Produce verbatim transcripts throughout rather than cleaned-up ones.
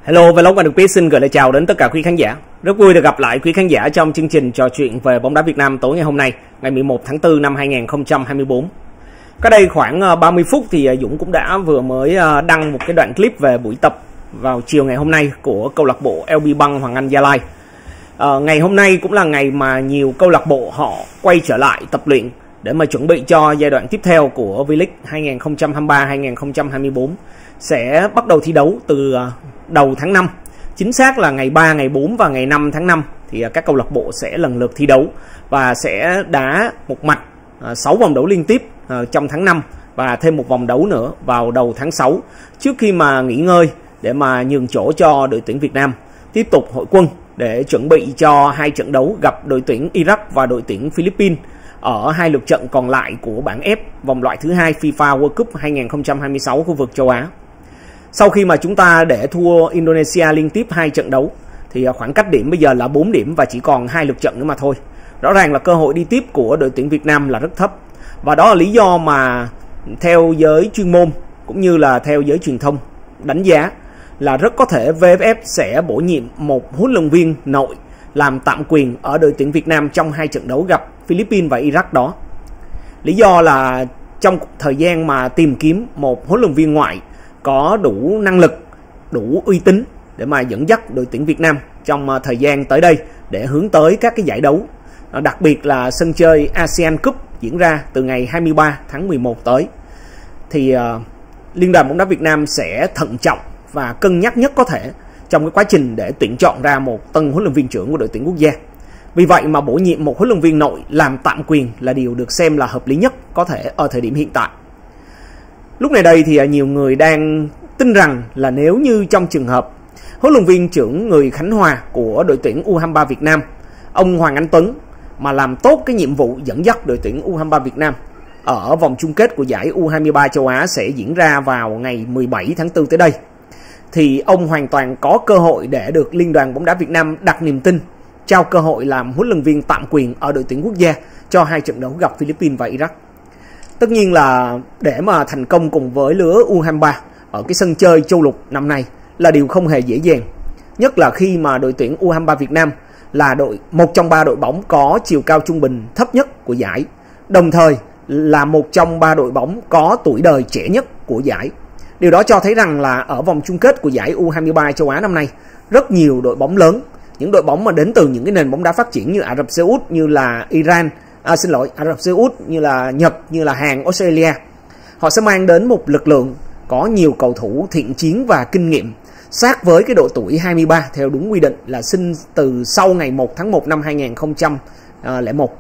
Hello, Vlog và được biết xin gửi lời chào đến tất cả quý khán giả. Rất vui được gặp lại quý khán giả trong chương trình trò chuyện về bóng đá Việt Nam tối ngày hôm nay, ngày mười một tháng tư năm hai nghìn không trăm hai mươi tư. Cách đây khoảng ba mươi phút thì Dũng cũng đã vừa mới đăng một cái đoạn clip về buổi tập vào chiều ngày hôm nay của câu lạc bộ lờ bê Băng Hoàng Anh Gia Lai. À, ngày hôm nay cũng là ngày mà nhiều câu lạc bộ họ quay trở lại tập luyện để mà chuẩn bị cho giai đoạn tiếp theo của V-League hai nghìn không trăm hai mươi ba hai nghìn không trăm hai mươi tư, sẽ bắt đầu thi đấu từ đầu tháng năm. Chính xác là ngày ba, ngày bốn và ngày năm tháng năm thì các câu lạc bộ sẽ lần lượt thi đấu và sẽ đá một mạch sáu vòng đấu liên tiếp trong tháng năm và thêm một vòng đấu nữa vào đầu tháng sáu trước khi mà nghỉ ngơi để mà nhường chỗ cho đội tuyển Việt Nam tiếp tục hội quân để chuẩn bị cho hai trận đấu gặp đội tuyển Iraq và đội tuyển Philippines ở hai lượt trận còn lại của bảng F vòng loại thứ hai FIFA World Cup hai nghìn không trăm hai mươi sáu khu vực châu Á. Sau khi mà chúng ta để thua Indonesia liên tiếp hai trận đấu thì khoảng cách điểm bây giờ là bốn điểm và chỉ còn hai lượt trận nữa mà thôi. Rõ ràng là cơ hội đi tiếp của đội tuyển Việt Nam là rất thấp. Và đó là lý do mà theo giới chuyên môn cũng như là theo giới truyền thông đánh giá là rất có thể vê ép ép sẽ bổ nhiệm một huấn luyện viên nội làm tạm quyền ở đội tuyển Việt Nam trong hai trận đấu gặp Philippines và Iraq đó. Lý do là trong thời gian mà tìm kiếm một huấn luyện viên ngoại có đủ năng lực, đủ uy tín để mà dẫn dắt đội tuyển Việt Nam trong thời gian tới đây để hướng tới các cái giải đấu, đặc biệt là sân chơi ASEAN Cup diễn ra từ ngày hai mươi ba tháng mười một tới, thì uh, Liên đoàn bóng đá Việt Nam sẽ thận trọng và cân nhắc nhất có thể trong cái quá trình để tuyển chọn ra một tân huấn luyện viên trưởng của đội tuyển quốc gia. Vì vậy mà bổ nhiệm một huấn luyện viên nội làm tạm quyền là điều được xem là hợp lý nhất có thể ở thời điểm hiện tại. Lúc này đây thì nhiều người đang tin rằng là nếu như trong trường hợp huấn luyện viên trưởng người Khánh Hòa của đội tuyển U hai mươi ba Việt Nam, ông Hoàng Anh Tuấn, mà làm tốt cái nhiệm vụ dẫn dắt đội tuyển U hai mươi ba Việt Nam ở vòng chung kết của giải U hai mươi ba châu Á sẽ diễn ra vào ngày mười bảy tháng tư tới đây, thì ông hoàn toàn có cơ hội để được Liên đoàn bóng đá Việt Nam đặt niềm tin, trao cơ hội làm huấn luyện viên tạm quyền ở đội tuyển quốc gia cho hai trận đấu gặp Philippines và Iraq. Tất nhiên là để mà thành công cùng với lứa U hai mươi ba ở cái sân chơi châu lục năm nay là điều không hề dễ dàng. Nhất là khi mà đội tuyển U hai mươi ba Việt Nam là đội một trong ba đội bóng có chiều cao trung bình thấp nhất của giải, đồng thời là một trong ba đội bóng có tuổi đời trẻ nhất của giải. Điều đó cho thấy rằng là ở vòng chung kết của giải U hai mươi ba châu Á năm nay, rất nhiều đội bóng lớn, những đội bóng mà đến từ những cái nền bóng đá phát triển như Ả Rập Xê Út, như là Iran, à, xin lỗi, Ả Rập Xê Út, như là Nhật, như là Hàn, Australia, họ sẽ mang đến một lực lượng có nhiều cầu thủ thiện chiến và kinh nghiệm, sát với cái độ tuổi hai mươi ba theo đúng quy định là sinh từ sau ngày một tháng một năm hai nghìn không trăm lẻ một.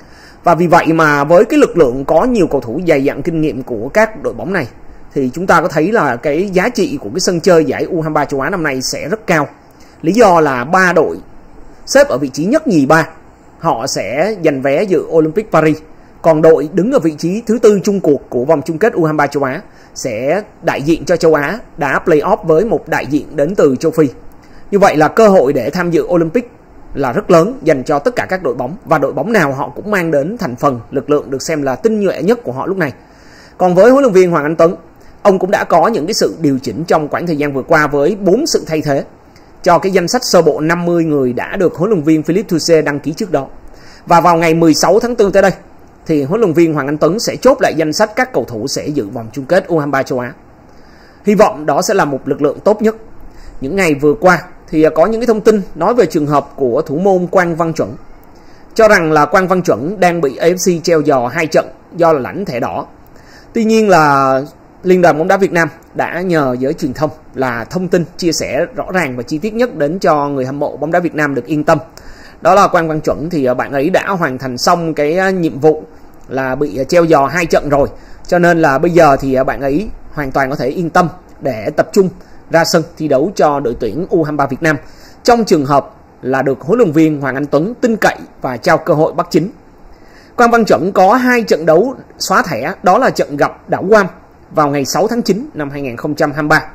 Và vì vậy mà với cái lực lượng có nhiều cầu thủ dày dặn kinh nghiệm của các đội bóng này thì chúng ta có thấy là cái giá trị của cái sân chơi giải U hai mươi ba châu Á năm nay sẽ rất cao. Lý do là ba đội xếp ở vị trí nhất nhì ba họ sẽ giành vé dự Olympic Paris, còn đội đứng ở vị trí thứ tư chung cuộc của vòng chung kết U hai mươi ba châu Á sẽ đại diện cho châu Á đá play-off với một đại diện đến từ châu Phi. Như vậy là cơ hội để tham dự Olympic là rất lớn dành cho tất cả các đội bóng, và đội bóng nào họ cũng mang đến thành phần lực lượng được xem là tinh nhuệ nhất của họ lúc này. Còn với huấn luyện viên Hoàng Anh Tuấn, ông cũng đã có những cái sự điều chỉnh trong khoảng thời gian vừa qua với bốn sự thay thế cho cái danh sách sơ bộ năm mươi người đã được huấn luyện viên Philippe Thouset đăng ký trước đó. Và vào ngày mười sáu tháng tư tới đây thì huấn luyện viên Hoàng Anh Tuấn sẽ chốt lại danh sách các cầu thủ sẽ dự vòng chung kết U hai mươi ba châu Á. Hy vọng đó sẽ là một lực lượng tốt nhất. Những ngày vừa qua thì có những cái thông tin nói về trường hợp của thủ môn Quang Văn Chuẩn, cho rằng là Quang Văn Chuẩn đang bị a ép xê treo giò hai trận do là lãnh thẻ đỏ. Tuy nhiên là Liên đoàn bóng đá Việt Nam đã nhờ giới truyền thông là thông tin chia sẻ rõ ràng và chi tiết nhất đến cho người hâm mộ bóng đá Việt Nam được yên tâm. Đó là Quang Văn Chuẩn thì bạn ấy đã hoàn thành xong cái nhiệm vụ là bị treo giò hai trận rồi, cho nên là bây giờ thì bạn ấy hoàn toàn có thể yên tâm để tập trung ra sân thi đấu cho đội tuyển U hai mươi ba Việt Nam, trong trường hợp là được huấn luyện viên Hoàng Anh Tuấn tin cậy và trao cơ hội bắt chính. Quang Văn Chuẩn có hai trận đấu xóa thẻ, đó là trận gặp đảo Guam vào ngày sáu tháng chín năm hai nghìn không trăm hai mươi ba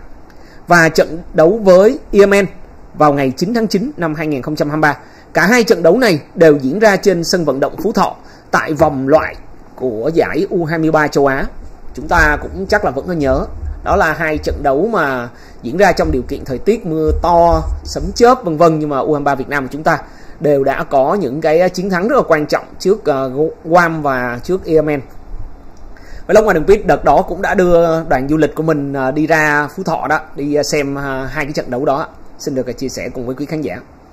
và trận đấu với Yemen vào ngày chín tháng chín năm hai nghìn không trăm hai mươi ba. Cả hai trận đấu này đều diễn ra trên sân vận động Phú Thọ tại vòng loại của giải U hai mươi ba châu Á. Chúng ta cũng chắc là vẫn có nhớ Đó là hai trận đấu mà diễn ra trong điều kiện thời tiết mưa to, sấm chớp vân vân, nhưng mà U hai mươi ba Việt Nam của chúng ta đều đã có những cái chiến thắng rất là quan trọng trước uh, Guam và trước Yemen. Vlog ngoài đường pit đợt đó cũng đã đưa đoàn du lịch của mình uh, đi ra Phú Thọ đó, đi uh, xem uh, hai cái trận đấu đó. Xin được uh, chia sẻ cùng với quý khán giả.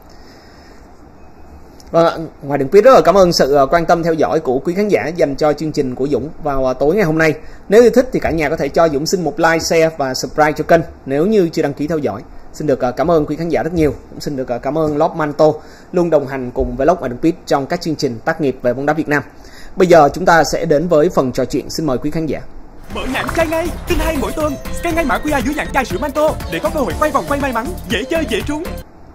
Vâng, ngoài đường pit rất là cảm ơn sự uh, quan tâm theo dõi của quý khán giả dành cho chương trình của Dũng vào uh, tối ngày hôm nay. Nếu yêu thích thì cả nhà có thể cho Dũng xin một like, share và subscribe cho kênh nếu như chưa đăng ký theo dõi. Xin được uh, cảm ơn quý khán giả rất nhiều. Cũng xin được uh, cảm ơn Lop Manto luôn đồng hành cùng Vlog ngoài đường pit trong các chương trình tác nghiệp về bóng đá Việt Nam. Bây giờ chúng ta sẽ đến với phần trò chuyện. Xin mời quý khán giả. Mở nhãn chai ngay, tin hay mỗi tuần. Scan ngay mã quy rờ dưới nhãn chai sữa Manto để có cơ hội quay vòng quay may mắn, dễ chơi dễ trúng.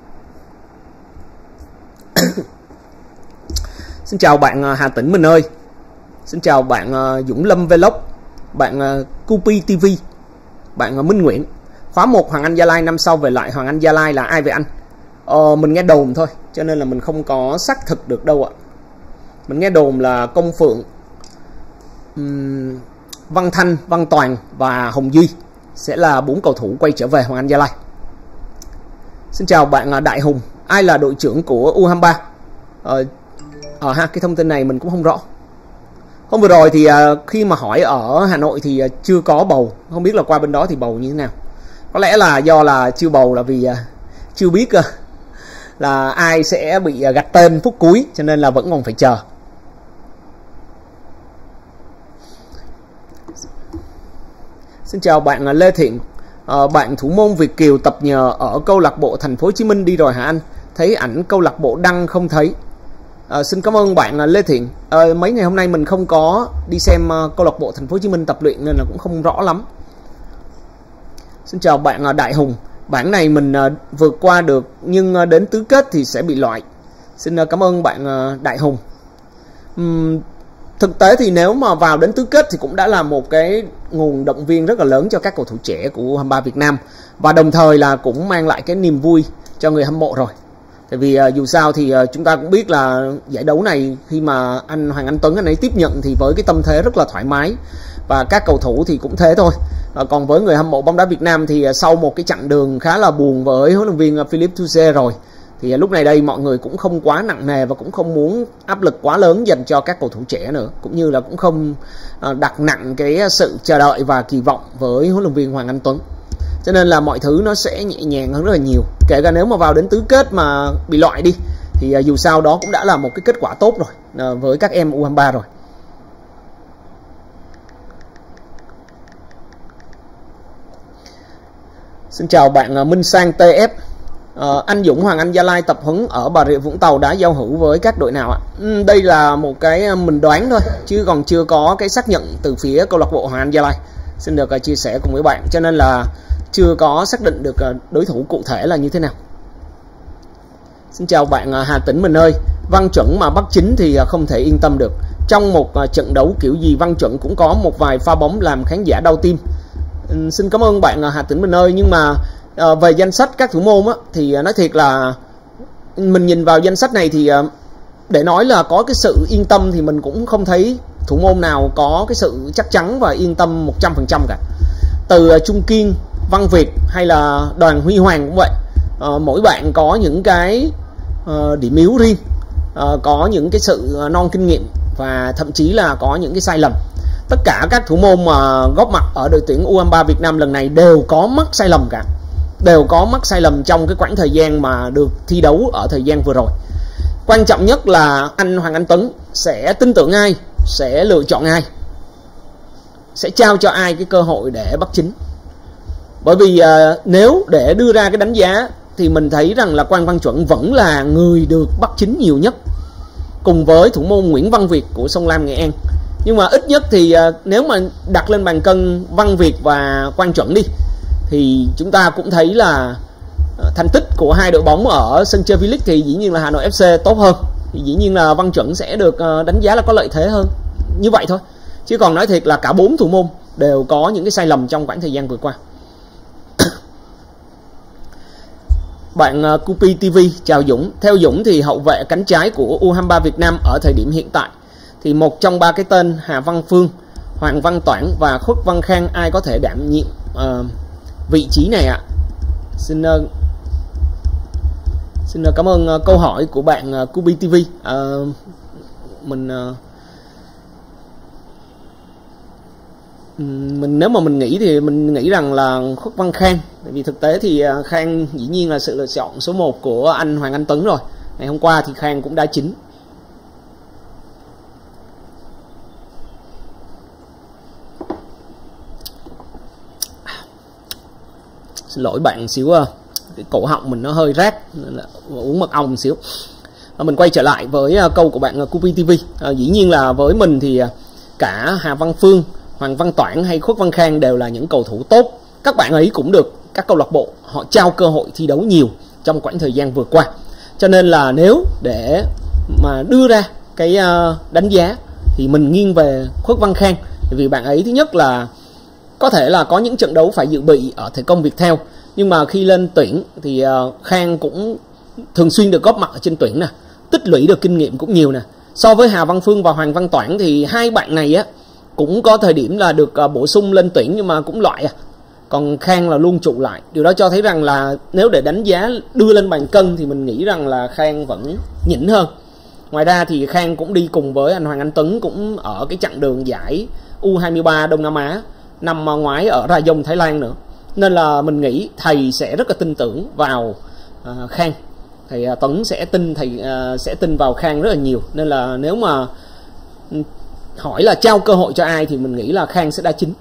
Xin chào bạn Hà Tĩnh mình ơi. Xin chào bạn Dũng Lâm Vlog, bạn Cupi ti vi, bạn Minh Nguyễn. Khóa một Hoàng Anh Gia Lai, năm sau về lại Hoàng Anh Gia Lai là ai vậy anh? Ờ, mình nghe đồn thôi, cho nên là mình không có xác thực được đâu ạ. Mình nghe đồn là Công Phượng, um, Văn Thanh, Văn Toàn và Hồng Duy sẽ là bốn cầu thủ quay trở về Hoàng Anh Gia Lai. Xin chào bạn Đại Hùng. Ai là đội trưởng của U hai mươi ba? Ờ, ờ ha, cái thông tin này mình cũng không rõ. Hôm vừa rồi thì uh, khi mà hỏi ở Hà Nội thì uh, chưa có bầu. Không biết là qua bên đó thì bầu như thế nào. Có lẽ là do là chưa bầu là vì uh, chưa biết uh, là ai sẽ bị uh, gạch tên phút cuối, cho nên là vẫn còn phải chờ. Xin chào bạn uh, Lê Thiện. uh, Bạn thủ môn Việt Kiều tập nhờ ở câu lạc bộ Thành phố Hồ Chí Minh đi rồi hả anh? Thấy ảnh câu lạc bộ đăng không thấy. À, xin cảm ơn bạn Lê Thiện. À, mấy ngày hôm nay mình không có đi xem uh, câu lạc bộ Thành phố Hồ Chí Minh tập luyện nên là cũng không rõ lắm. Xin chào bạn uh, Đại Hùng. Bảng này mình uh, vượt qua được nhưng uh, đến tứ kết thì sẽ bị loại. Xin uh, cảm ơn bạn uh, Đại Hùng. Uhm, thực tế thì nếu mà vào đến tứ kết thì cũng đã là một cái nguồn động viên rất là lớn cho các cầu thủ trẻ của U hai mươi ba Việt Nam, và đồng thời là cũng mang lại cái niềm vui cho người hâm mộ rồi. Tại vì uh, dù sao thì uh, chúng ta cũng biết là giải đấu này khi mà anh Hoàng Anh Tuấn anh ấy tiếp nhận thì với cái tâm thế rất là thoải mái, và các cầu thủ thì cũng thế thôi. Uh, còn với người hâm mộ bóng đá Việt Nam thì uh, sau một cái chặng đường khá là buồn với huấn luyện viên uh, Philippe Thuse rồi, thì uh, lúc này đây mọi người cũng không quá nặng nề và cũng không muốn áp lực quá lớn dành cho các cầu thủ trẻ nữa, cũng như là cũng không uh, đặt nặng cái sự chờ đợi và kỳ vọng với huấn luyện viên Hoàng Anh Tuấn. Cho nên là mọi thứ nó sẽ nhẹ nhàng hơn rất là nhiều. Kể cả nếu mà vào đến tứ kết mà bị loại đi thì uh, dù sao đó cũng đã là một cái kết quả tốt rồi uh, với các em U hai mươi ba rồi. Xin chào bạn uh, Minh Sang tê ép. uh, Anh Dũng Hoàng Anh Gia Lai tập huấn ở Bà Rịa Vũng Tàu đã giao hữu với các đội nào ạ? uhm, Đây là một cái mình đoán thôi, chứ còn chưa có cái xác nhận từ phía câu lạc bộ Hoàng Anh Gia Lai. Xin được uh, chia sẻ cùng với bạn, cho nên là chưa có xác định được đối thủ cụ thể là như thế nào. Xin chào bạn Hà Tĩnh mình ơi. Văn Chuẩn mà bắt chính thì không thể yên tâm được. Trong một trận đấu kiểu gì Văn Chuẩn cũng có một vài pha bóng làm khán giả đau tim. Xin cảm ơn bạn Hà Tĩnh mình ơi. Nhưng mà về danh sách các thủ môn á, thì nói thiệt là mình nhìn vào danh sách này thì để nói là có cái sự yên tâm thì mình cũng không thấy thủ môn nào có cái sự chắc chắn và yên tâm một trăm phần trăm cả. Từ Trung Kiên, Văn Việt hay là Đoàn Huy Hoàng cũng vậy, à, mỗi bạn có những cái uh, điểm yếu riêng, uh, có những cái sự non kinh nghiệm và thậm chí là có những cái sai lầm. Tất cả các thủ môn mà góp mặt ở đội tuyển U hai mươi ba Việt Nam lần này đều có mắc sai lầm cả, đều có mắc sai lầm trong cái quãng thời gian mà được thi đấu ở thời gian vừa rồi. Quan trọng nhất là anh Hoàng Anh Tuấn sẽ tin tưởng ai, sẽ lựa chọn ai, sẽ trao cho ai cái cơ hội để bắt chính. Bởi vì uh, nếu để đưa ra cái đánh giá thì mình thấy rằng là Quang Văn Chuẩn vẫn là người được bắt chính nhiều nhất, cùng với thủ môn Nguyễn Văn Việt của Sông Lam Nghệ An. Nhưng mà ít nhất thì uh, nếu mà đặt lên bàn cân Văn Việt và Quang Chuẩn đi, thì chúng ta cũng thấy là uh, thành tích của hai đội bóng ở sân chơi V-League thì dĩ nhiên là Hà Nội ép xê tốt hơn, thì dĩ nhiên là Văn Chuẩn sẽ được uh, đánh giá là có lợi thế hơn. Như vậy thôi. Chứ còn nói thiệt là cả bốn thủ môn đều có những cái sai lầm trong khoảng thời gian vừa qua. Bạn uh, Cupi ti vi chào Dũng. Theo Dũng thì hậu vệ cánh trái của U hai mươi ba Việt Nam ở thời điểm hiện tại thì một trong ba cái tên Hà Văn Phương, Hoàng Văn Toản và Khuất Văn Khang ai có thể đảm nhiệm uh, vị trí này ạ. Xin uh, xin uh, cảm ơn uh, câu hỏi của bạn uh, Kubi ti vi. Uh, mình uh, mình nếu mà mình nghĩ thì mình nghĩ rằng là Khuất Văn Khang, tại vì thực tế thì uh, Khang dĩ nhiên là sự lựa chọn số một của anh Hoàng Anh Tuấn rồi. Ngày hôm qua thì Khang cũng đã chín. Xin lỗi bạn xíu, cái cổ họng mình nó hơi rát nên là uống mật ong một xíu. À, mình quay trở lại với câu của bạn Kubi ti vi. À, dĩ nhiên là với mình thì cả Hà Văn Phương, Hoàng Văn Toản hay Khuất Văn Khang đều là những cầu thủ tốt. Các bạn ấy cũng được các câu lạc bộ họ trao cơ hội thi đấu nhiều trong quãng thời gian vừa qua. Cho nên là nếu để mà đưa ra cái đánh giá thì mình nghiêng về Khuất Văn Khang, vì bạn ấy thứ nhất là có thể là có những trận đấu phải dự bị ở Thể Công Viettel, nhưng mà khi lên tuyển thì Khang cũng thường xuyên được góp mặt ở trên tuyển nè, tích lũy được kinh nghiệm cũng nhiều nè. So với Hà Văn Phương và Hoàng Văn Toản thì hai bạn này á cũng có thời điểm là được bổ sung lên tuyển nhưng mà cũng loại à. Còn Khang là luôn trụ lại. Điều đó cho thấy rằng là nếu để đánh giá đưa lên bàn cân thì mình nghĩ rằng là Khang vẫn nhỉnh hơn. Ngoài ra thì Khang cũng đi cùng với anh Hoàng Anh Tuấn cũng ở cái chặng đường giải U hai mươi ba Đông Nam Á năm ngoái ở Rayong Thái Lan nữa. Nên là mình nghĩ thầy sẽ rất là tin tưởng vào uh, Khang. Thầy uh, Tuấn sẽ tin thầy uh, sẽ tin vào Khang rất là nhiều. Nên là nếu mà hỏi là trao cơ hội cho ai thì mình nghĩ là Khang sẽ đá chính.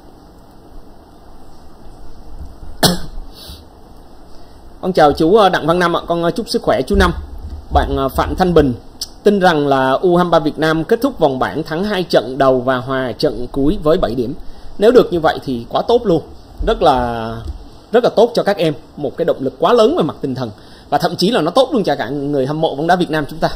Con chào chú Đặng Văn Năm ạ, con chúc sức khỏe chú Năm. Bạn Phạm Thanh Bình tin rằng là U hai mươi ba Việt Nam kết thúc vòng bảng thắng hai trận đầu và hòa trận cuối với bảy điểm. Nếu được như vậy thì quá tốt luôn, rất là rất là tốt cho các em, một cái động lực quá lớn về mặt tinh thần và thậm chí là nó tốt luôn cho cả người hâm mộ bóng đá Việt Nam chúng ta.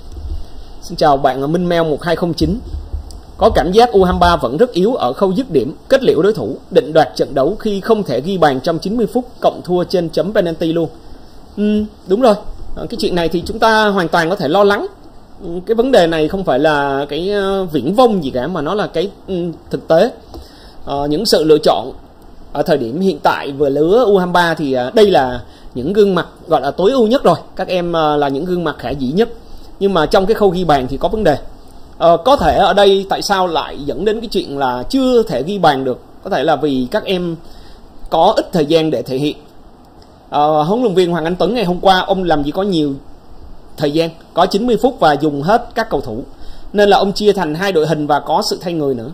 Xin chào bạn Minh Mel một hai không chín. Có cảm giác U hai mươi ba vẫn rất yếu ở khâu dứt điểm, kết liễu đối thủ, định đoạt trận đấu khi không thể ghi bàn trong chín mươi phút, cộng thua trên chấm penalty luôn. Ừ, đúng rồi, cái chuyện này thì chúng ta hoàn toàn có thể lo lắng. Cái vấn đề này không phải là cái viển vông gì cả mà nó là cái thực tế. À, những sự lựa chọn ở thời điểm hiện tại vừa lứa U hai mươi ba thì đây là những gương mặt gọi là tối ưu nhất rồi. Các em là những gương mặt khả dĩ nhất. Nhưng mà trong cái khâu ghi bàn thì có vấn đề. À, có thể ở đây tại sao lại dẫn đến cái chuyện là chưa thể ghi bàn được? Có thể là vì các em có ít thời gian để thể hiện. À, huấn luyện viên Hoàng Anh Tuấn ngày hôm qua ông làm gì có nhiều thời gian, có chín mươi phút và dùng hết các cầu thủ. Nên là ông chia thành hai đội hình và có sự thay người nữa.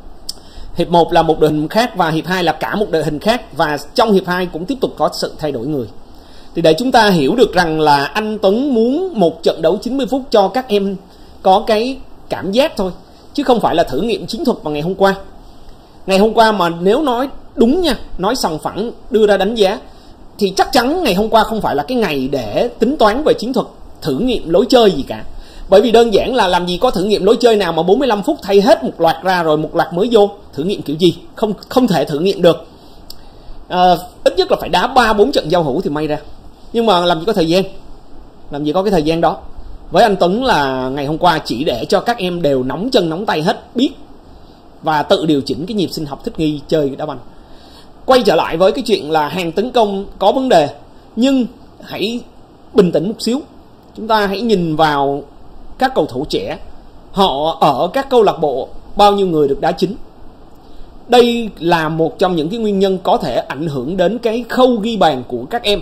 Hiệp một là một đội hình khác và hiệp hai là cả một đội hình khác, và trong hiệp hai cũng tiếp tục có sự thay đổi người. Thì để chúng ta hiểu được rằng là anh Tuấn muốn một trận đấu chín mươi phút cho các em có cái cảm giác thôi, chứ không phải là thử nghiệm chiến thuật vào ngày hôm qua. Ngày hôm qua mà nếu nói đúng nha, nói sòng phẳng đưa ra đánh giá thì chắc chắn ngày hôm qua không phải là cái ngày để tính toán về chiến thuật, thử nghiệm lối chơi gì cả. Bởi vì đơn giản là làm gì có thử nghiệm lối chơi nào mà bốn mươi lăm phút thay hết một loạt ra rồi một loạt mới vô. Thử nghiệm kiểu gì? Không không thể thử nghiệm được. À, ít nhất là phải đá ba bốn trận giao hữu thì may ra. Nhưng mà làm gì có thời gian? Làm gì có cái thời gian đó? Với anh Tuấn là ngày hôm qua chỉ để cho các em đều nóng chân nóng tay hết, biết và tự điều chỉnh cái nhịp sinh học thích nghi chơi đá banh. Quay trở lại với cái chuyện là hàng tấn công có vấn đề, nhưng hãy bình tĩnh một xíu. Chúng ta hãy nhìn vào các cầu thủ trẻ, họ ở các câu lạc bộ bao nhiêu người được đá chính. Đây là một trong những cái nguyên nhân có thể ảnh hưởng đến cái khâu ghi bàn của các em,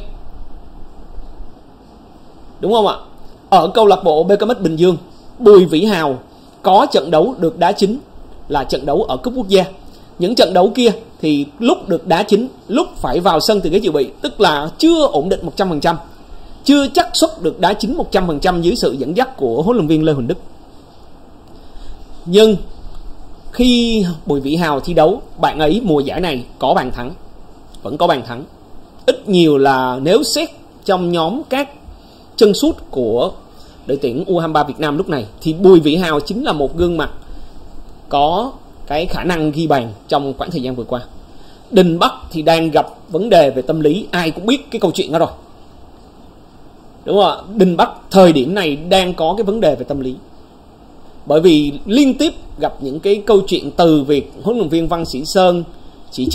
đúng không ạ? Ở câu lạc bộ bê ca em Bình Dương, Bùi Vĩ Hào có trận đấu được đá chính là trận đấu ở cúp quốc gia. Những trận đấu kia thì lúc được đá chính, lúc phải vào sân từ ghế dự bị, tức là chưa ổn định một trăm phần trăm, chưa chắc suất được đá chính một trăm phần trăm dưới sự dẫn dắt của huấn luyện viên Lê Huỳnh Đức. Nhưng khi Bùi Vĩ Hào thi đấu, bạn ấy mùa giải này có bàn thắng, vẫn có bàn thắng. Ít nhiều là nếu xét trong nhóm các chân sút của đội tuyển U hai mươi ba Việt Nam lúc này thì Bùi Vĩ Hào chính là một gương mặt có cái khả năng ghi bàn trong khoảng thời gian vừa qua. Đình Bắc thì đang gặp vấn đề về tâm lý, ai cũng biết cái câu chuyện đó rồi, đúng không ạ? Đình Bắc thời điểm này đang có cái vấn đề về tâm lý, bởi vì liên tiếp gặp những cái câu chuyện từ việc huấn luyện viên Văn Sĩ Sơn chỉ trích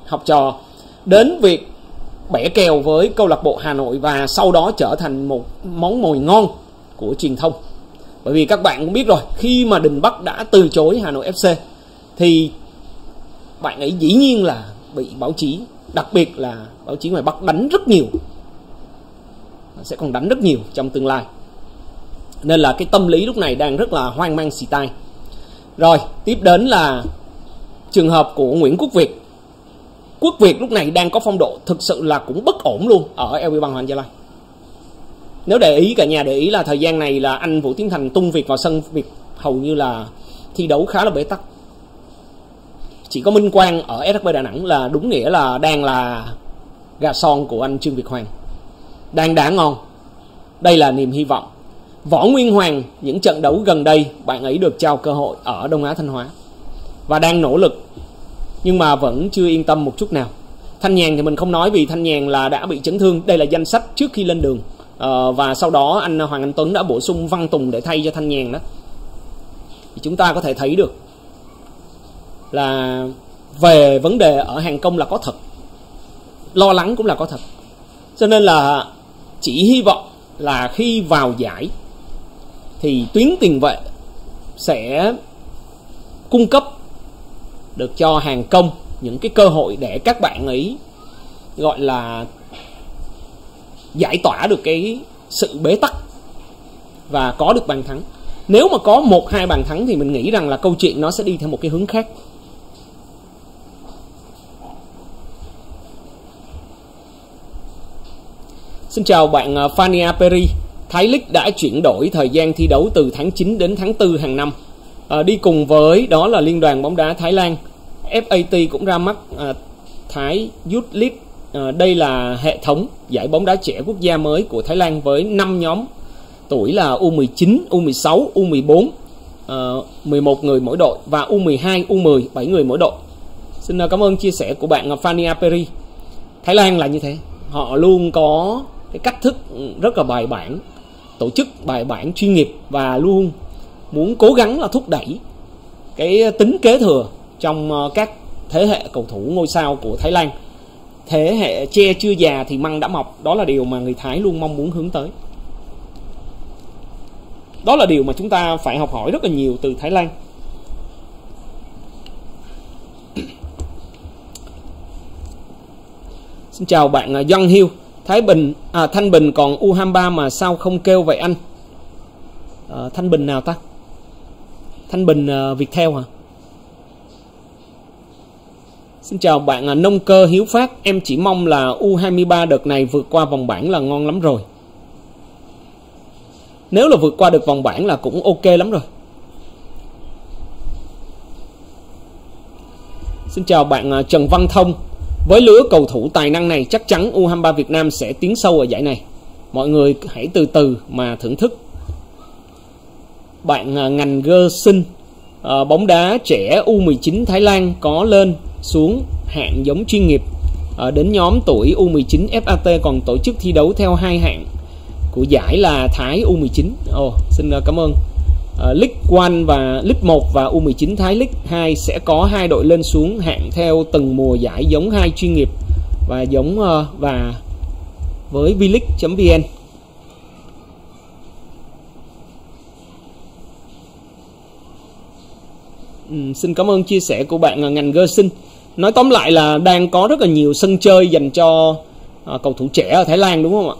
học trò đến việc bẻ kèo với câu lạc bộ Hà Nội và sau đó trở thành một món mồi ngon của truyền thông. Bởi vì các bạn cũng biết rồi, khi mà Đình Bắc đã từ chối Hà Nội ép xê thì bạn ấy dĩ nhiên là bị báo chí, đặc biệt là báo chí ngoài Bắc đánh rất nhiều, sẽ còn đánh rất nhiều trong tương lai. Nên là cái tâm lý lúc này đang rất là hoang mang xì tai. Rồi tiếp đến là trường hợp của Nguyễn Quốc Việt. Quốc Việt lúc này đang có phong độ thực sự là cũng bất ổn luôn ở lờ vê Băng Hoàng Gia Lai. Nếu để ý, cả nhà để ý là thời gian này là anh Vũ Tiến Thành tung việc vào sân, việc hầu như là thi đấu khá là bế tắc. Chỉ có Minh Quang ở ét hát pê Đà Nẵng là đúng nghĩa là đang là gà son của anh Trương Việt Hoàng, đang đá ngon. Đây là niềm hy vọng. Võ Nguyên Hoàng, những trận đấu gần đây bạn ấy được trao cơ hội ở Đông Á Thanh Hóa và đang nỗ lực, nhưng mà vẫn chưa yên tâm một chút nào. Thanh Nhàn thì mình không nói vì Thanh Nhàn là đã bị chấn thương. Đây là danh sách trước khi lên đường, à, và sau đó anh Hoàng Anh Tuấn đã bổ sung Văn Tùng để thay cho Thanh Nhàn đó. Thì chúng ta có thể thấy được là về vấn đề ở hàng công là có thật, lo lắng cũng là có thật. Cho nên là chỉ hy vọng là khi vào giải thì tuyến tiền vệ sẽ cung cấp được cho hàng công những cái cơ hội để các bạn ấy gọi là giải tỏa được cái sự bế tắc và có được bàn thắng. Nếu mà có một hai bàn thắng thì mình nghĩ rằng là câu chuyện nó sẽ đi theo một cái hướng khác. Xin chào bạn Fania Perry. Thái League đã chuyển đổi thời gian thi đấu từ tháng chín đến tháng tư hàng năm. À, đi cùng với đó là Liên đoàn bóng đá Thái Lan ép a tê cũng ra mắt à, Thái Youth League. À, đây là hệ thống giải bóng đá trẻ quốc gia mới của Thái Lan với năm nhóm tuổi là u mười chín, u mười sáu, u mười bốn, à, mười một người mỗi đội và u mười hai, u mười, bảy người mỗi đội. Xin cảm ơn chia sẻ của bạn Fania Perry. Thái Lan là như thế, họ luôn có cái cách thức rất là bài bản, tổ chức bài bản chuyên nghiệp và luôn muốn cố gắng là thúc đẩy cái tính kế thừa trong các thế hệ cầu thủ ngôi sao của Thái Lan. Thế hệ tre chưa già thì măng đã mọc, đó là điều mà người Thái luôn mong muốn hướng tới. Đó là điều mà chúng ta phải học hỏi rất là nhiều từ Thái Lan. Xin chào bạn Young Hill. Thái Bình, à, Thanh Bình còn u hai mươi ba mà sao không kêu vậy anh? À, Thanh Bình nào ta? Thanh Bình uh, Viettel hả? Xin chào bạn uh, Nông Cơ Hiếu Phát. Em chỉ mong là u hai mươi ba đợt này vượt qua vòng bảng là ngon lắm rồi. Nếu là vượt qua được vòng bảng là cũng ok lắm rồi. Xin chào bạn uh, Trần Văn Thông. Với lứa cầu thủ tài năng này chắc chắn u hai mươi ba Việt Nam sẽ tiến sâu ở giải này. Mọi người hãy từ từ mà thưởng thức. Bạn uh, Ngành Gơ Sinh, uh, bóng đá trẻ u mười chín Thái Lan có lên xuống hạng giống chuyên nghiệp. Uh, đến nhóm tuổi u mười chín ép a tê còn tổ chức thi đấu theo hai hạng của giải là Thái u mười chín. Oh, xin uh, cảm ơn. Uh, League một và League một và u mười chín Thái League hai sẽ có hai đội lên xuống hạng theo từng mùa giải giống hai chuyên nghiệp và giống uh, và với vleague chấm vn. Ừ, xin cảm ơn chia sẻ của bạn uh, Ngành Gơ Sinh. Nói tóm lại là đang có rất là nhiều sân chơi dành cho uh, cầu thủ trẻ ở Thái Lan, đúng không ạ?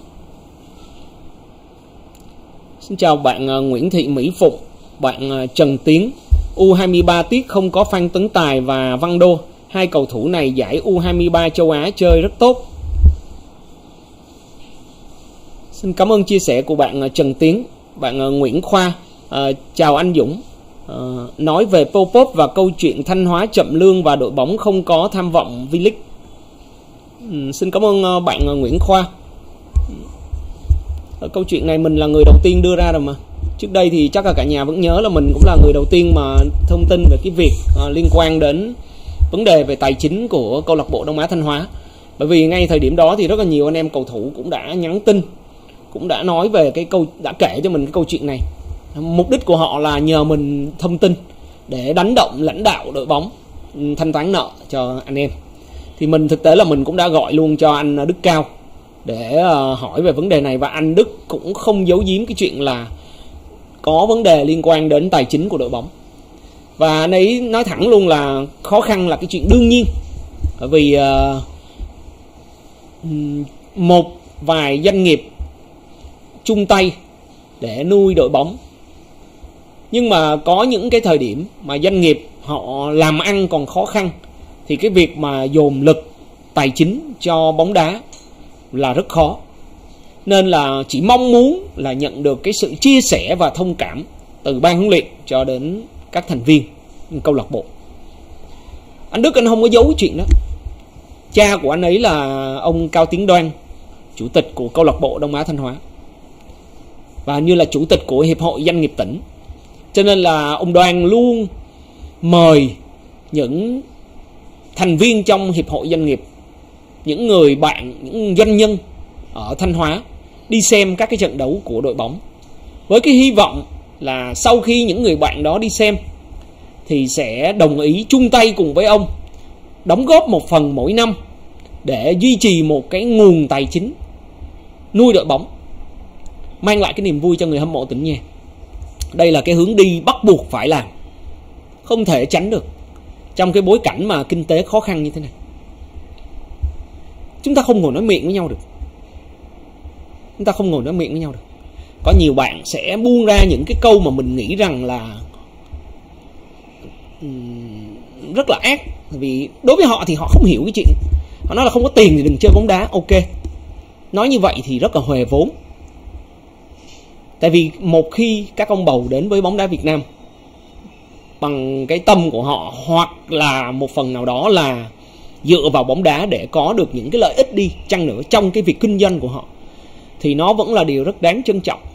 Xin chào bạn uh, Nguyễn Thị Mỹ Phụng, bạn uh, Trần Tiến. u hai mươi ba tiếc không có Phan Tuấn Tài và Văn Đô. Hai cầu thủ này giải u hai mươi ba châu Á chơi rất tốt. Xin cảm ơn chia sẻ của bạn uh, Trần Tiến. Bạn uh, Nguyễn Khoa, uh, chào anh Dũng. Uh, nói về Popov và câu chuyện Thanh Hóa chậm lương và đội bóng không có tham vọng V-League. Uh, xin cảm ơn uh, bạn uh, Nguyễn Khoa. Ở câu chuyện này mình là người đầu tiên đưa ra rồi mà. Trước đây thì chắc là cả nhà vẫn nhớ là mình cũng là người đầu tiên mà thông tin về cái việc uh, liên quan đến vấn đề về tài chính của câu lạc bộ Đông Á Thanh Hóa. Bởi vì ngay thời điểm đó thì rất là nhiều anh em cầu thủ cũng đã nhắn tin, cũng đã nói về cái câu, đã kể cho mình cái câu chuyện này. Mục đích của họ là nhờ mình thông tin để đánh động lãnh đạo đội bóng thanh toán nợ cho anh em. Thì mình thực tế là mình cũng đã gọi luôn cho anh Đức Cao để hỏi về vấn đề này, và anh Đức cũng không giấu giếm cái chuyện là có vấn đề liên quan đến tài chính của đội bóng. Và anh ấy nói thẳng luôn là khó khăn là cái chuyện đương nhiên, bởi vì uh, một vài doanh nghiệp chung tay để nuôi đội bóng, nhưng mà có những cái thời điểm mà doanh nghiệp họ làm ăn còn khó khăn, thì cái việc mà dồn lực tài chính cho bóng đá là rất khó. Nên là chỉ mong muốn là nhận được cái sự chia sẻ và thông cảm từ ban huấn luyện cho đến các thành viên câu lạc bộ. Anh Đức anh không có giấu chuyện đó. Cha của anh ấy là ông Cao Tiến Đoan, chủ tịch của câu lạc bộ Đông Á Thanh Hóa, và như là chủ tịch của Hiệp hội Doanh nghiệp tỉnh. Cho nên là ông Đoan luôn mời những thành viên trong Hiệp hội Doanh nghiệp, những người bạn, những doanh nhân ở Thanh Hóa đi xem các cái trận đấu của đội bóng, với cái hy vọng là sau khi những người bạn đó đi xem thì sẽ đồng ý chung tay cùng với ông đóng góp một phần mỗi năm để duy trì một cái nguồn tài chính nuôi đội bóng, mang lại cái niềm vui cho người hâm mộ Tỉnh Nhà. Đây là cái hướng đi bắt buộc phải làm, không thể tránh được trong cái bối cảnh mà kinh tế khó khăn như thế này. Chúng ta không ngồi nói miệng với nhau được. Chúng ta không ngồi nói miệng với nhau được. Có nhiều bạn sẽ buông ra những cái câu mà mình nghĩ rằng là rất là ác. Vì đối với họ thì họ không hiểu cái chuyện. Họ nói là không có tiền thì đừng chơi bóng đá. Ok, nói như vậy thì rất là huề vốn. Tại vì một khi các ông bầu đến với bóng đá Việt Nam bằng cái tâm của họ, hoặc là một phần nào đó là dựa vào bóng đá để có được những cái lợi ích đi chăng nữa trong cái việc kinh doanh của họ, thì nó vẫn là điều rất đáng trân trọng.